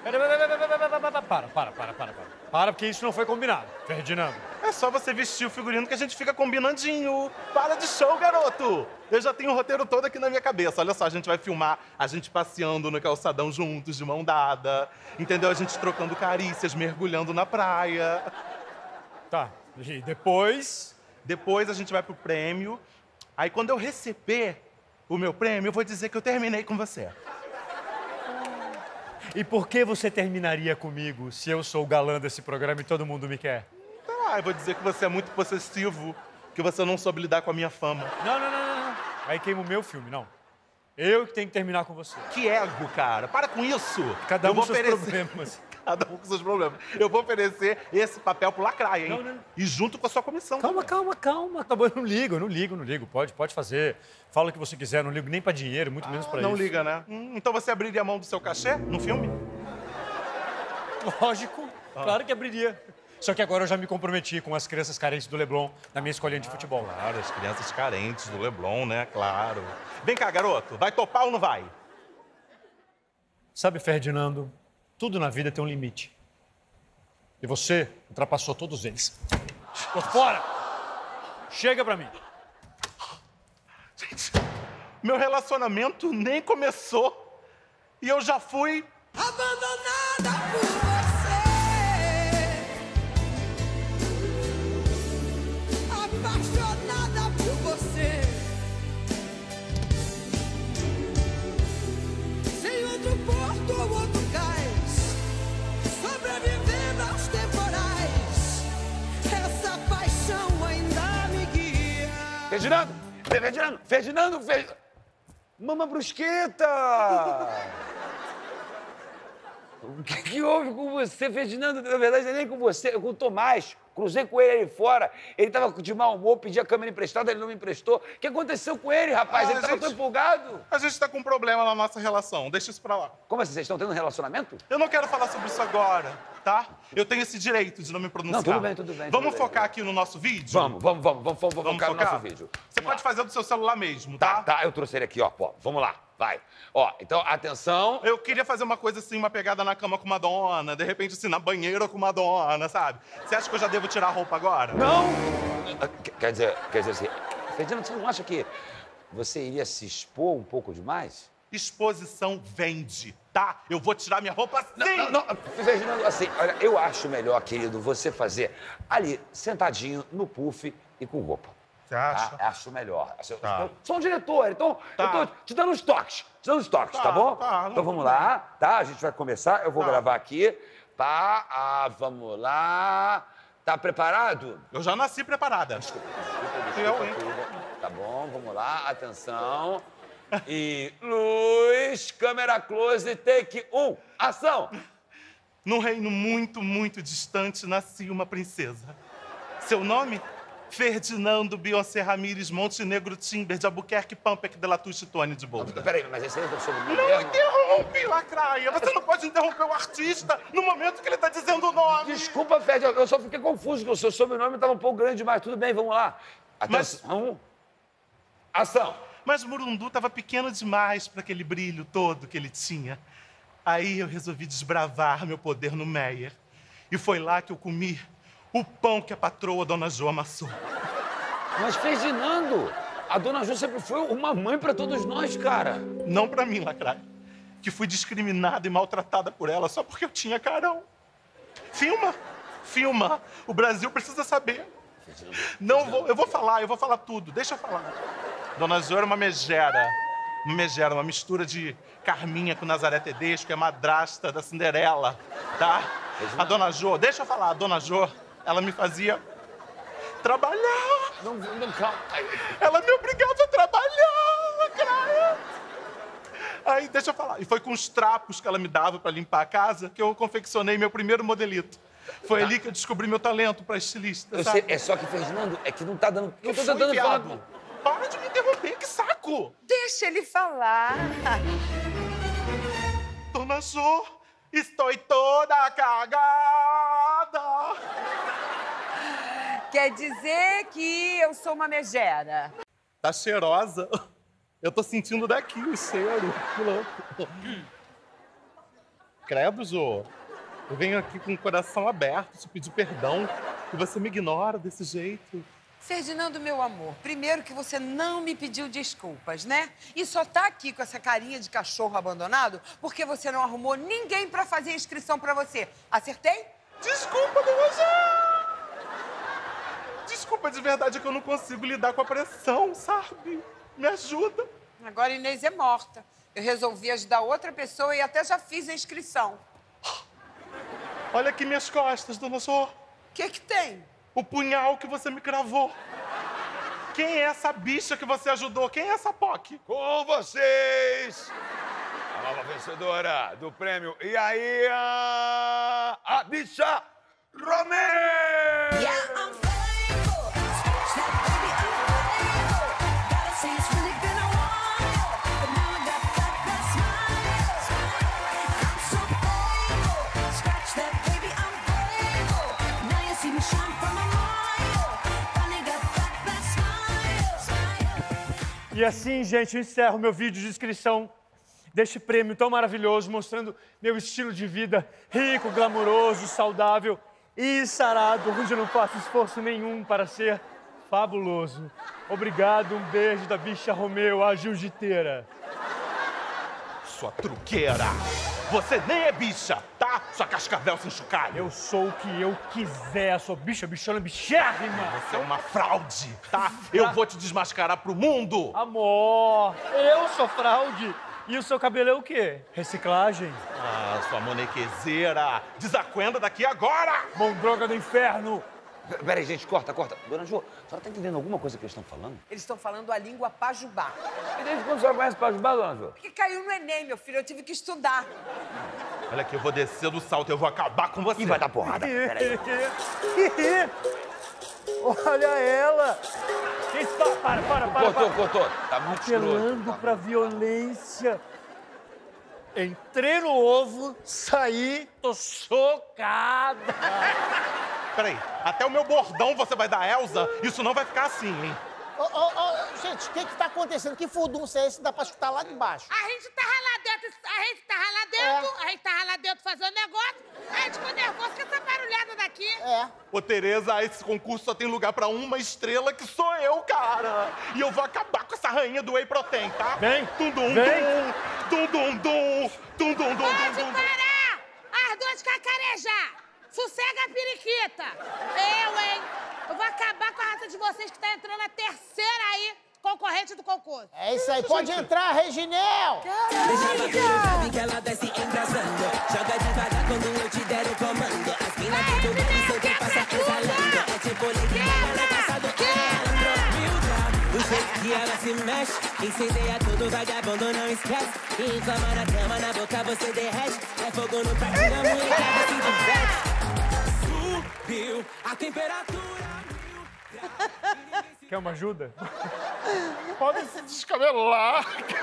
Para, porque isso não foi combinado, Ferdinando. É só você vestir o figurino que a gente fica combinandinho. Para de show, garoto! Eu já tenho o roteiro todo aqui na minha cabeça. Olha só, a gente vai filmar a gente passeando no calçadão juntos, de mão dada. Entendeu? A gente trocando carícias, mergulhando na praia. Tá, e depois? Depois a gente vai pro prêmio. Aí quando eu receber o meu prêmio, eu vou dizer que eu terminei com você. E por que você terminaria comigo se eu sou o galã desse programa e todo mundo me quer? Eu vou dizer que você é muito possessivo, que você não soube lidar com a minha fama. Não. Aí queima o meu filme, não. Eu que tenho que terminar com você. Que ego, cara. Para com isso. Cada um com seus problemas. Cada um com seus problemas. Eu vou oferecer esse papel pro Lacraia, hein? Não. E junto com a sua comissão. Calma. Tá bom, eu não ligo. Pode fazer. Fala o que você quiser, não ligo nem pra dinheiro, muito menos pra isso. Não liga, né? Então você abriria a mão do seu cachê no filme? Lógico. Claro que abriria. Só que agora eu já me comprometi com as crianças carentes do Leblon na minha escolinha de futebol. Claro, as crianças carentes do Leblon, né? Claro. Vem cá, garoto. Vai topar ou não vai? Sabe, Ferdinando, tudo na vida tem um limite. E você ultrapassou todos eles. Tô fora! Chega pra mim. Gente, meu relacionamento nem começou e eu já fui Abandonada por você, apaixonada por você, sem outro porto ou outro cais, sobrevivendo aos temporais, essa paixão ainda me guia. Ferdinando! Mama Brusqueta! O que houve com você, Ferdinando? Na verdade, não é nem com você, é com o Tomás. Cruzei com ele aí fora, ele tava de mau humor, pedi a câmera emprestada, ele não me emprestou. O que aconteceu com ele, rapaz? Ele tava tão empolgado. A gente tá com um problema na nossa relação, deixa isso pra lá. Como assim, vocês estão tendo um relacionamento? Eu não quero falar sobre isso agora, tá? Eu tenho esse direito de não me pronunciar. Não, tudo bem. Vamos focar aqui no nosso vídeo? Vamos focar no nosso vídeo. Você pode fazer do seu celular mesmo, tá? Tá, eu trouxe ele aqui, ó. Vamos lá, vai. Ó, então, atenção. Eu queria fazer uma coisa assim, uma pegada na cama com Madonna, de repente assim, na banheira com Madonna, sabe? Você acha que eu já devo tirar a roupa agora? Não! Quer dizer assim, Ferdinando, você não acha que você iria se expor um pouco demais? Exposição vende, tá? Eu vou tirar minha roupa assim! Não, Ferdinando, assim, olha, eu acho melhor, querido, você fazer ali, sentadinho, no puff e com roupa. Você acha? Tá? Acho melhor. Tá. Eu sou um diretor, então eu tô te dando uns toques. Tá bom? Tá, então vamos lá, tá? A gente vai começar, eu vou gravar aqui. Tá, vamos lá. Tá preparado? Eu já nasci preparada. Desculpa, Tá bom, vamos lá, atenção. E luz, câmera close, take 1, ação! Num reino muito, muito distante, nascia uma princesa. Seu nome? Ferdinando Beyoncé Ramírez Montenegro Timber de Albuquerque Pampec de Latouche Tony de Boulder. Peraí, mas esse aí é o sobrenome Não mesmo? interrompe, lacraia! Você não pode interromper o artista no momento que ele tá dizendo o nome! Desculpa, Ferd, eu só fiquei confuso, porque o seu sobrenome estava um pouco grande demais. Tudo bem, vamos lá. Atenção. Ação! Mas Murundu tava pequeno demais para aquele brilho todo que ele tinha. Aí eu resolvi desbravar meu poder no Meyer. E foi lá que eu comi o pão que a patroa, Dona Jo, amassou. Mas, Ferdinando, a Dona Jo sempre foi uma mãe para todos nós, cara. Não para mim, lacraia. Que fui discriminada e maltratada por ela só porque eu tinha carão. Filma. O Brasil precisa saber. Eu vou falar tudo. Deixa eu falar. Dona Jo era uma megera, uma mistura de Carminha com Nazaré Tedesco, que é madrasta da Cinderela, tá? A Dona Jo, deixa eu falar, a Dona Jo, ela me fazia trabalhar. Não, calma. Ela me obrigava a trabalhar, cara. Aí, deixa eu falar. E foi com os trapos que ela me dava pra limpar a casa que eu confeccionei meu primeiro modelito. Foi ali que eu descobri meu talento pra estilista, sabe? É só que, Ferdinando, é que não tá dando... Eu tô tentando falar. Para de me interromper, que saco! Deixa ele falar. Dona Jo, estou toda cagada. Quer dizer que eu sou uma megera. Tá cheirosa. Eu tô sentindo daqui o cheiro. Que louco. Credo, Jo. Eu venho aqui com o coração aberto te pedir perdão que você me ignora desse jeito. Ferdinando, meu amor, primeiro que você não me pediu desculpas, né? E só tá aqui com essa carinha de cachorro abandonado porque você não arrumou ninguém pra fazer a inscrição pra você. Acertei? Desculpa, Dona Jo! Desculpa, de verdade, é que eu não consigo lidar com a pressão, sabe? Me ajuda. Agora a Inês é morta. Eu resolvi ajudar outra pessoa e até já fiz a inscrição. Olha aqui minhas costas, Dona Jo. O que tem? O punhal que você me cravou. Quem é essa bicha que você ajudou? Quem é essa POC? Com vocês, a nova vencedora do prêmio E aí, a bicha Romeu! E assim, gente, eu encerro meu vídeo de inscrição deste prêmio tão maravilhoso, mostrando meu estilo de vida rico, glamuroso, saudável e sarado, onde eu não faço esforço nenhum para ser fabuloso. Obrigado, um beijo da bicha Romeu, a jiu-jiteira. sua truqueira! Você nem é bicha, tá? Sua cascavel sem chocalho. Eu sou o que eu quiser, sou bicha, bichona, bichérrima. Você é uma fraude, tá? Eu vou te desmascarar pro mundo. Amor, eu sou fraude. E o seu cabelo é o quê? Reciclagem? Ah, sua monequezeira. Desacuenda daqui agora. Mão droga do inferno. Peraí, gente, corta. Dona Jo, a senhora tá entendendo alguma coisa que eles estão falando? Eles estão falando a língua pajubá. E desde quando a senhora conhece Pajubá, Dona Jo? Porque caiu no Enem, meu filho. Eu tive que estudar. Olha aqui, eu vou descer do salto, eu vou acabar com você. E vai dar porrada. Peraí. Olha ela. Para. Cortou. Tá muito Apelando escroto. pra violência. Entrei no ovo, saí, tô chocada. Peraí, até o meu bordão você vai dar, Elza? Isso não vai ficar assim, hein? Gente, o que tá acontecendo? Que furdunça é esse? Dá pra escutar lá de baixo. A gente tava lá dentro fazendo negócio, a gente ficou nervoso com essa barulhada daqui. Ô, Tereza, esse concurso só tem lugar pra uma estrela que sou eu, cara. E eu vou acabar com essa rainha do Whey Protein, tá? Vem. Tum-dum-dum. Pode parar! As duas cacarejar! Sossega a periquita! Eu vou acabar com a raça de vocês que tá entrando a terceira aí, concorrente do concurso. É isso aí, pode entrar, Reginel! Sabe que ela desce embrasando. Joga devagar quando eu te der o comando. As minas do coração que passa exalando. É tipo leite na passado o jeito que ela se mexe, incendeia todo vagabundo, não esquece. E inflama na cama, na boca você derrete. É fogo no pratinho, a molecada se diverte. Subiu a temperatura. Quer uma ajuda? Podem se descabelar.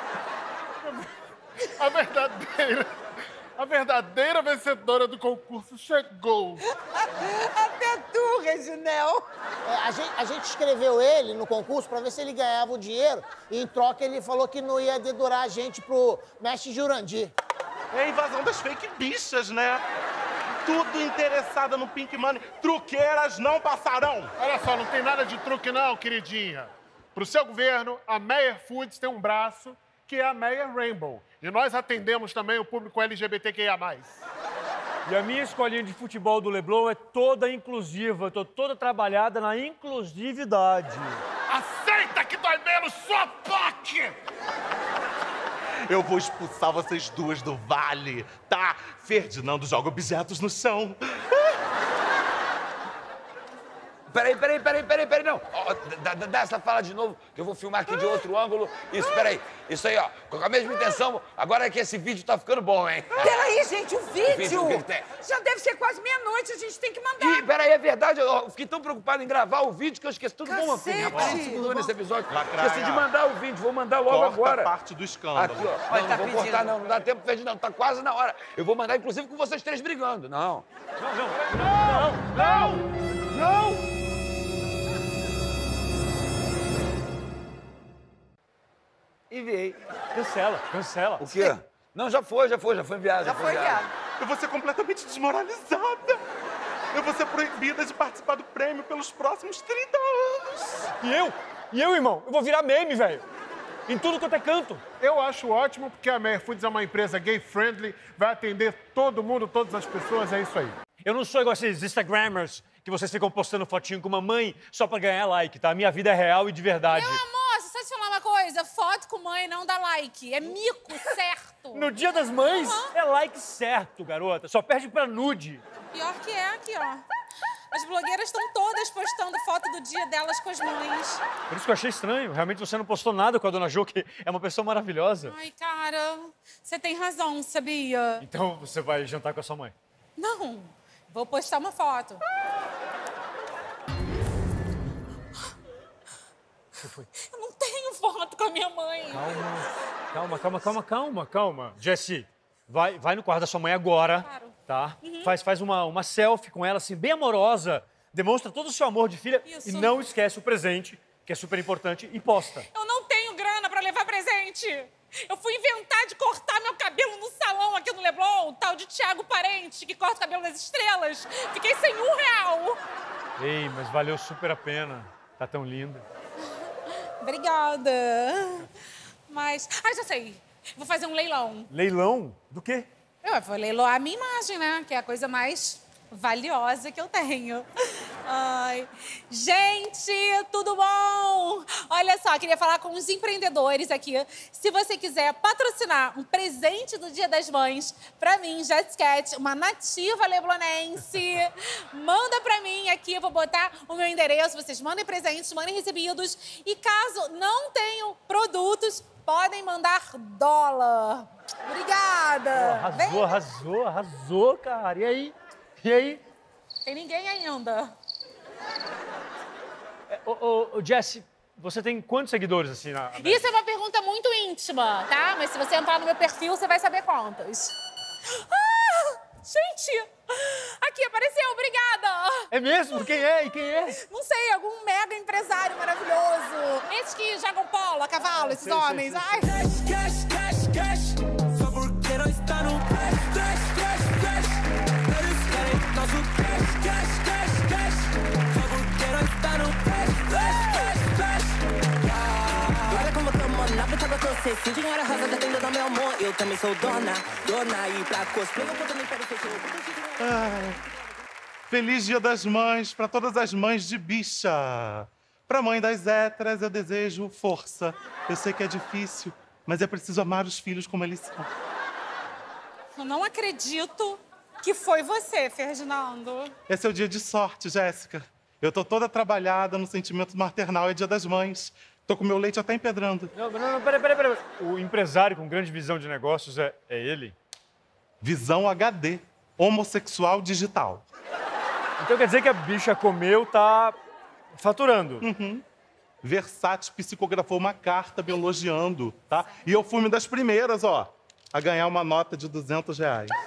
A verdadeira vencedora do concurso chegou. Até tu, Reginel. A gente escreveu ele no concurso pra ver se ele ganhava o dinheiro. E em troca ele falou que não ia dedurar a gente pro mestre Jurandir. É a invasão das fake bichas, né? Tudo interessada no Pink Money. Truqueiras não passarão. Olha só, não tem nada de truque não, queridinha. Pro seu governo, a Meyer Foods tem um braço que é a Meyer Rainbow. E nós atendemos também o público LGBTQIA+. E a minha escolinha de futebol do Leblon é toda inclusiva. Tô toda trabalhada na inclusividade. Aceita que dói menos sua POC! Eu vou expulsar vocês duas do vale, tá? Ferdinando joga objetos no chão. Peraí, não. Ó, dá essa fala de novo, que eu vou filmar aqui de outro ângulo. Isso, peraí. Isso aí, ó, com a mesma intenção. Agora é que esse vídeo tá ficando bom, hein? Peraí, gente, o vídeo! O que tem? Já deve ser quase meia-noite, a gente tem que mandar. Ih, peraí, é verdade. Eu fiquei tão preocupado em gravar o vídeo que eu esqueci tudo bom, Cacete. filho. Rapaz, a gente se nesse episódio. Lacraia. Esqueci de mandar o vídeo, vou mandar logo Corta agora. parte do escândalo. Aqui, ó. Olha, Não, tá não vou pedindo. cortar, não dá tempo, Ferdinando. Tá quase na hora. Eu vou mandar, inclusive, com vocês três brigando. Não. Não! Enviei. Cancela. O quê? Não, já foi enviado. Já foi enviado. Eu vou ser completamente desmoralizada. Eu vou ser proibida de participar do prêmio pelos próximos 30 anos. E eu, irmão? Eu vou virar meme, velho. Em tudo quanto é canto. Eu acho ótimo, porque a Meyer Foods é uma empresa gay-friendly, vai atender todo mundo, todas as pessoas, é isso aí. Eu não sou igual esses Instagrammers que vocês ficam postando fotinho com mamãe só pra ganhar like, tá? A minha vida é real e de verdade. Meu amor, só te falar uma coisa, foto com mãe não dá like, é mico, certo? No Dia das Mães, é like certo, garota. Só perde pra nude. Pior que é, aqui, ó. As blogueiras estão todas postando foto do dia delas com as mães. Por isso que eu achei estranho. Realmente você não postou nada com a Dona Jo, que é uma pessoa maravilhosa. Ai, cara, você tem razão, sabia? Então você vai jantar com a sua mãe? Não, vou postar uma foto. O que foi? Eu não tenho foto com a minha mãe. Calma. Jessie, vai no quarto da sua mãe agora, Claro. tá? Faz uma selfie com ela, assim, bem amorosa. Demonstra todo o seu amor de filha. Isso. E não esquece o presente, que é super importante, e posta. Eu não tenho grana pra levar presente. Eu fui inventar de cortar meu cabelo no salão aqui no Leblon, tal de Thiago Parente, que corta o cabelo das estrelas. Fiquei sem R$1. Ei, mas valeu super a pena. Tá tão linda. Obrigada. Mas... já sei. Vou fazer um leilão. Leilão? Do quê? Eu vou leiloar a minha imagem, né? Que é a coisa mais valiosa que eu tenho. Ai. Gente, tudo bom? Olha só, queria falar com os empreendedores aqui. Se você quiser patrocinar um presente do Dia das Mães, pra mim, Jessica, uma nativa leblonense, manda pra mim aqui, eu vou botar o meu endereço, vocês mandem presentes, mandem recebidos. E caso não tenham produtos, podem mandar dólar. Obrigada. Arrasou, cara. E aí? Tem ninguém ainda. Jess, você tem quantos seguidores, assim, na... Isso é uma pergunta muito íntima, tá? Mas se você entrar no meu perfil, você vai saber quantos. Ah, gente! Aqui, apareceu, obrigada! É mesmo? Quem é? E quem é? Não sei, algum mega empresário maravilhoso. Esses que jogam polo a cavalo, esses homens. Ai. Cash, só porque não está no cash. Eles querem nosso cash. Só porque não está no cash. Olha como eu tô monado, tá gostoso. Sim, dinheiro arrasa, depende do meu amor. Eu também sou dona. E pra cosplay, eu também quero fechar. Feliz Dia das Mães para todas as mães de bicha. Pra mãe das héteras, eu desejo força. Eu sei que é difícil, mas é preciso amar os filhos como eles são. Eu não acredito que foi você, Ferdinando. Esse é o dia de sorte, Jéssica. Eu tô toda trabalhada no sentimento maternal, é Dia das Mães. Tô com meu leite até empedrando. Não, peraí. O empresário com grande visão de negócios é ele? Visão HD, homossexual digital. Então quer dizer que a bicha comeu, tá faturando. Uhum. Versace psicografou uma carta me elogiando, tá? E eu fui uma das primeiras, ó, a ganhar uma nota de R$200.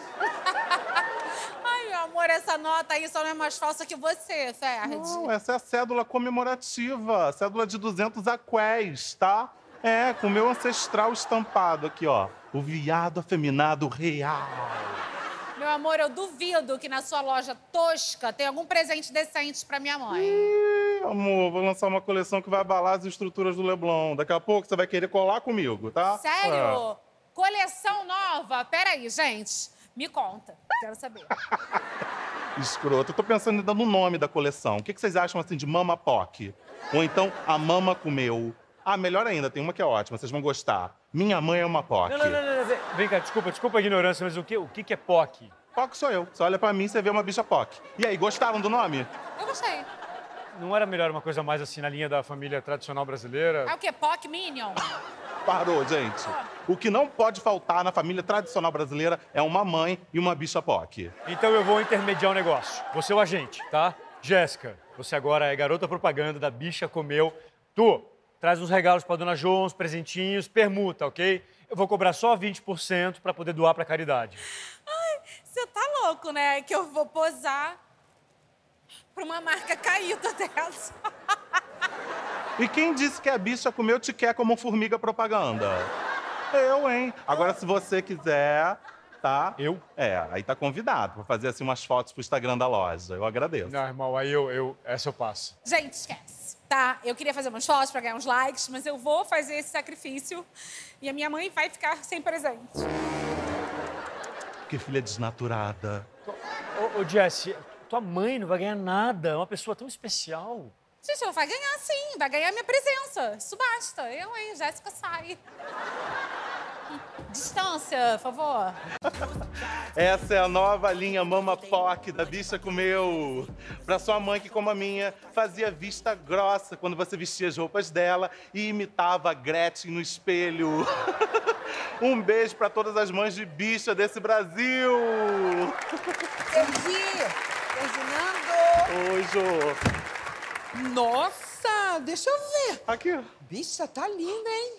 Ai, meu amor, essa nota aí só não é mais falsa que você, Ferdi. Não, essa é a cédula comemorativa, cédula de 200 aqués, tá? É, com o meu ancestral estampado aqui, ó. O viado afeminado real. Meu amor, eu duvido que na sua loja tosca tem algum presente decente pra minha mãe. Ih, amor, vou lançar uma coleção que vai abalar as estruturas do Leblon. Daqui a pouco você vai querer colar comigo, tá? Sério? Coleção nova? Peraí, gente. Me conta. Quero saber. Escroto. Eu tô pensando ainda no nome da coleção. O que vocês acham, assim, de Mama Poc? Ou então, A Mama Comeu? Ah, melhor ainda, tem uma que é ótima, vocês vão gostar. Minha Mãe é uma POC. Não. Vem cá, desculpa a ignorância, mas o que é POC? POC sou eu. Você olha pra mim e você vê uma bicha POC. E aí, gostaram do nome? Eu gostei. Não era melhor uma coisa mais assim na linha da família tradicional brasileira? É o quê? POC Minion? Parou, gente. O que não pode faltar na família tradicional brasileira é uma mãe e uma bicha POC. Então eu vou intermediar o negócio. Você é o agente, tá? Jéssica, você agora é garota propaganda da Bicha Comeu. Tu, traz uns regalos pra Dona Jo, uns presentinhos, permuta, ok? Eu vou cobrar só 20% pra poder doar pra caridade. Ai, você tá louco, né? Que eu vou posar pra uma marca caída dessa. E quem disse que a Bicha Comeu te quer como formiga propaganda? Eu, hein? Agora, se você quiser, tá? Eu? É, aí tá convidado pra fazer assim umas fotos pro Instagram da loja. Eu agradeço. Não, irmão, aí essa eu passo. Gente, esquece. Tá, eu queria fazer umas fotos pra ganhar uns likes, mas eu vou fazer esse sacrifício e a minha mãe vai ficar sem presente. Que filha desnaturada. Ô, Jessie, tua mãe não vai ganhar nada. É uma pessoa tão especial. Gente, ela vai ganhar sim, vai ganhar minha presença. Isso basta. Eu, hein, Jéssica, sai. Distância, por favor. Essa é a nova linha Mama POC da Bicha Comeu. Pra sua mãe, que como a minha, fazia vista grossa quando você vestia as roupas dela e imitava a Gretchen no espelho. Um beijo pra todas as mães de bicha desse Brasil. Ferdinando! Oi, Jô. Nossa, deixa eu ver. Aqui. Bicha, tá linda, hein?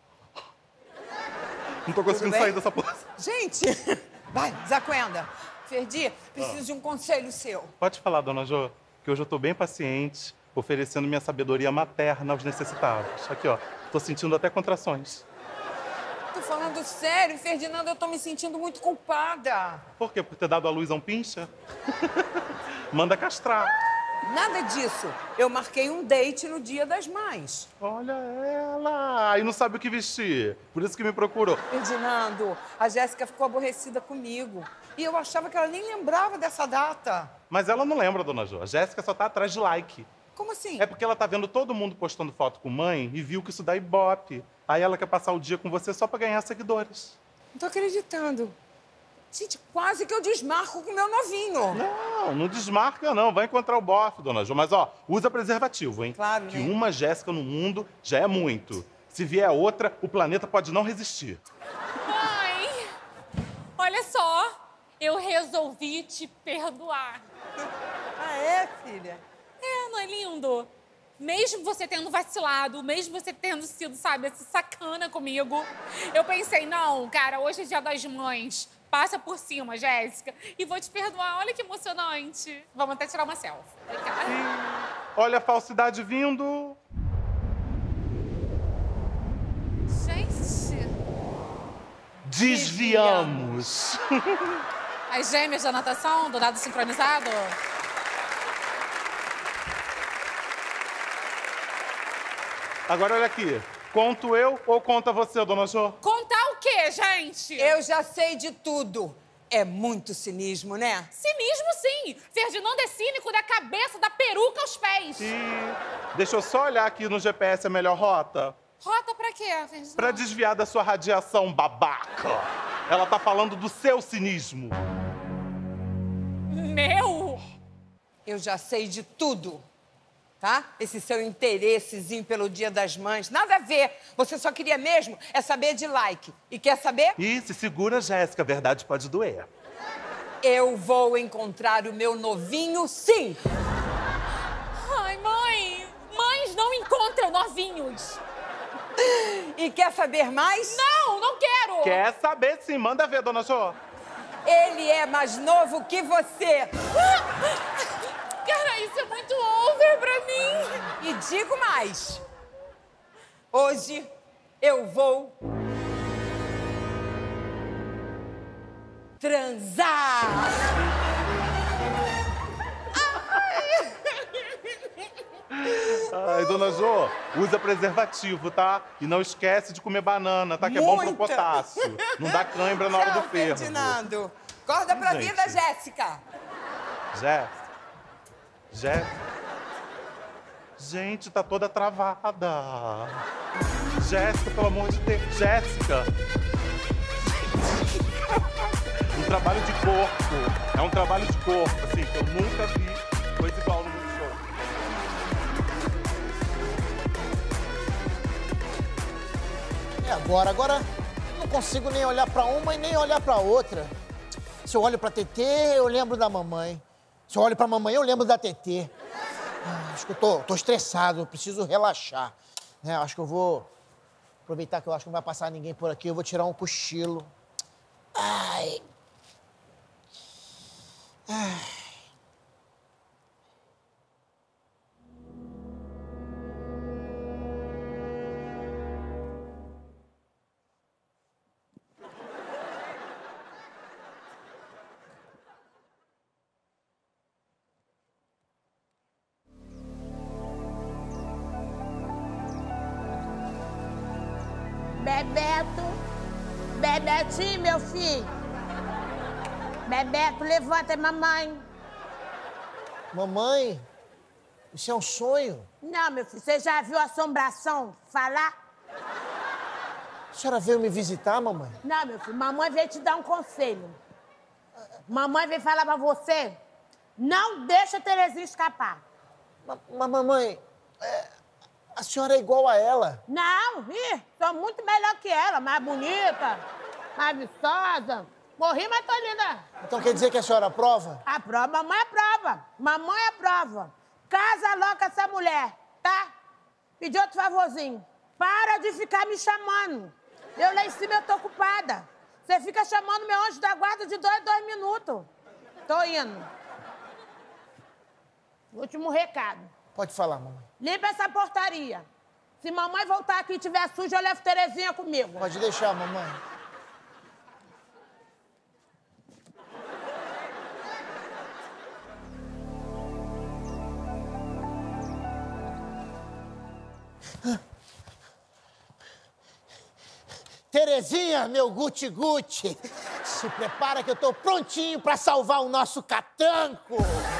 Não tô conseguindo sair dessa pose. Gente, vai, Zaquenda. Ferdi, preciso de um conselho seu. Pode falar, dona Jô, que hoje eu tô bem paciente, oferecendo minha sabedoria materna aos necessitados. Aqui, ó, tô sentindo até contrações. Tô falando sério, Ferdinando, eu tô me sentindo muito culpada. Por quê? Por ter dado à luz a um pincha? Manda castrar. Nada disso. Eu marquei um date no Dia das Mães. Olha ela! E não sabe o que vestir. Por isso que me procurou. Ferdinando, a Jéssica ficou aborrecida comigo. E eu achava que ela nem lembrava dessa data. Mas ela não lembra, dona Jo. A Jéssica só tá atrás de like. Como assim? É porque ela tá vendo todo mundo postando foto com mãe e viu que isso dá ibope. Aí ela quer passar o dia com você só pra ganhar seguidores. Não tô acreditando. Gente, quase que eu desmarco com o meu novinho. Não desmarca não. Vai encontrar o bofe, dona Jo. Mas, ó, usa preservativo, hein? Claro, que né? uma Jéssica no mundo já é muito. Se vier outra, o planeta pode não resistir. Mãe, olha só. Eu resolvi te perdoar. Ah, é, filha? É, não é lindo? Mesmo você tendo vacilado, mesmo você tendo sido, sabe, essa sacana comigo, eu pensei, não, cara, hoje é Dia das Mães. Passa por cima, Jéssica, e vou te perdoar. Olha que emocionante. Vamos até tirar uma selfie. Vem cá. Olha a falsidade vindo. Gente. Desviamos. As gêmeas da natação, do nado sincronizado. Agora, olha aqui. Conto eu ou conta você, dona Jo? Contar o quê, gente? Eu já sei de tudo. É muito cinismo, né? Cinismo, sim. Ferdinando é cínico da cabeça, da peruca aos pés. Deixa eu só olhar aqui no GPS a melhor rota. Rota pra quê, Ferdinando? Pra desviar da sua radiação babaca. Ela tá falando do seu cinismo. Meu? Eu já sei de tudo. Tá? Esse seu interessezinho pelo Dia das Mães, nada a ver. Você só queria mesmo é saber de like. E quer saber? Ih, se segura, Jéssica. A verdade pode doer. Eu vou encontrar o meu novinho, sim! Ai, mãe! Mães não encontram novinhos! E quer saber mais? Não, não quero! Quer saber sim. Manda ver, dona Jo. Ele é mais novo que você! Cara, isso é muito over pra mim! E digo mais. Hoje eu vou transar! Ai, dona Jo, usa preservativo, tá? E não esquece de comer banana, tá? Que é bom pro Muita. potássio. Não dá cãibra na hora do Tchau, fervo. Ferdinando. Acorda pra Gente. vida, Jéssica. Jéssica. Gente, tá toda travada. Jéssica, pelo amor de Deus. Jéssica. Um trabalho de corpo. É um trabalho de corpo, assim, que eu nunca vi coisa igual no Multishow. Agora não consigo nem olhar pra uma e nem olhar pra outra. Se eu olho pra Tetê, eu lembro da mamãe. Se eu olho pra mamãe, eu lembro da Tetê. Acho que eu tô estressado, eu preciso relaxar. Acho que eu vou aproveitar que eu acho que não vai passar ninguém por aqui, eu vou tirar um cochilo. Ai. Bebetinho, meu filho. Bebeto, levanta, é mamãe. Mamãe, isso é um sonho? Não, meu filho, você já viu a assombração falar? A senhora veio me visitar, mamãe? Não, meu filho, mamãe veio te dar um conselho. Mamãe veio falar pra você, não deixa a Terezinha escapar. Mas, mamãe, a senhora é igual a ela. Não, sou muito melhor que ela, mais bonita, mais viçosa. Morri, mas tô linda. Então quer dizer que a senhora aprova? Aprova, mamãe aprova. Mamãe aprova. Casa logo com essa mulher, tá? Pedi outro favorzinho. Para de ficar me chamando. Eu lá em cima eu tô ocupada. Você fica chamando meu anjo da guarda de 2 em 2 minutos. Tô indo. Último recado. Pode falar, mamãe. Limpa essa portaria. Se mamãe voltar aqui e tiver suja, eu levo Terezinha comigo. Pode deixar, mamãe. Terezinha, meu guti-guti, se prepara que eu tô prontinho pra salvar o nosso catanco.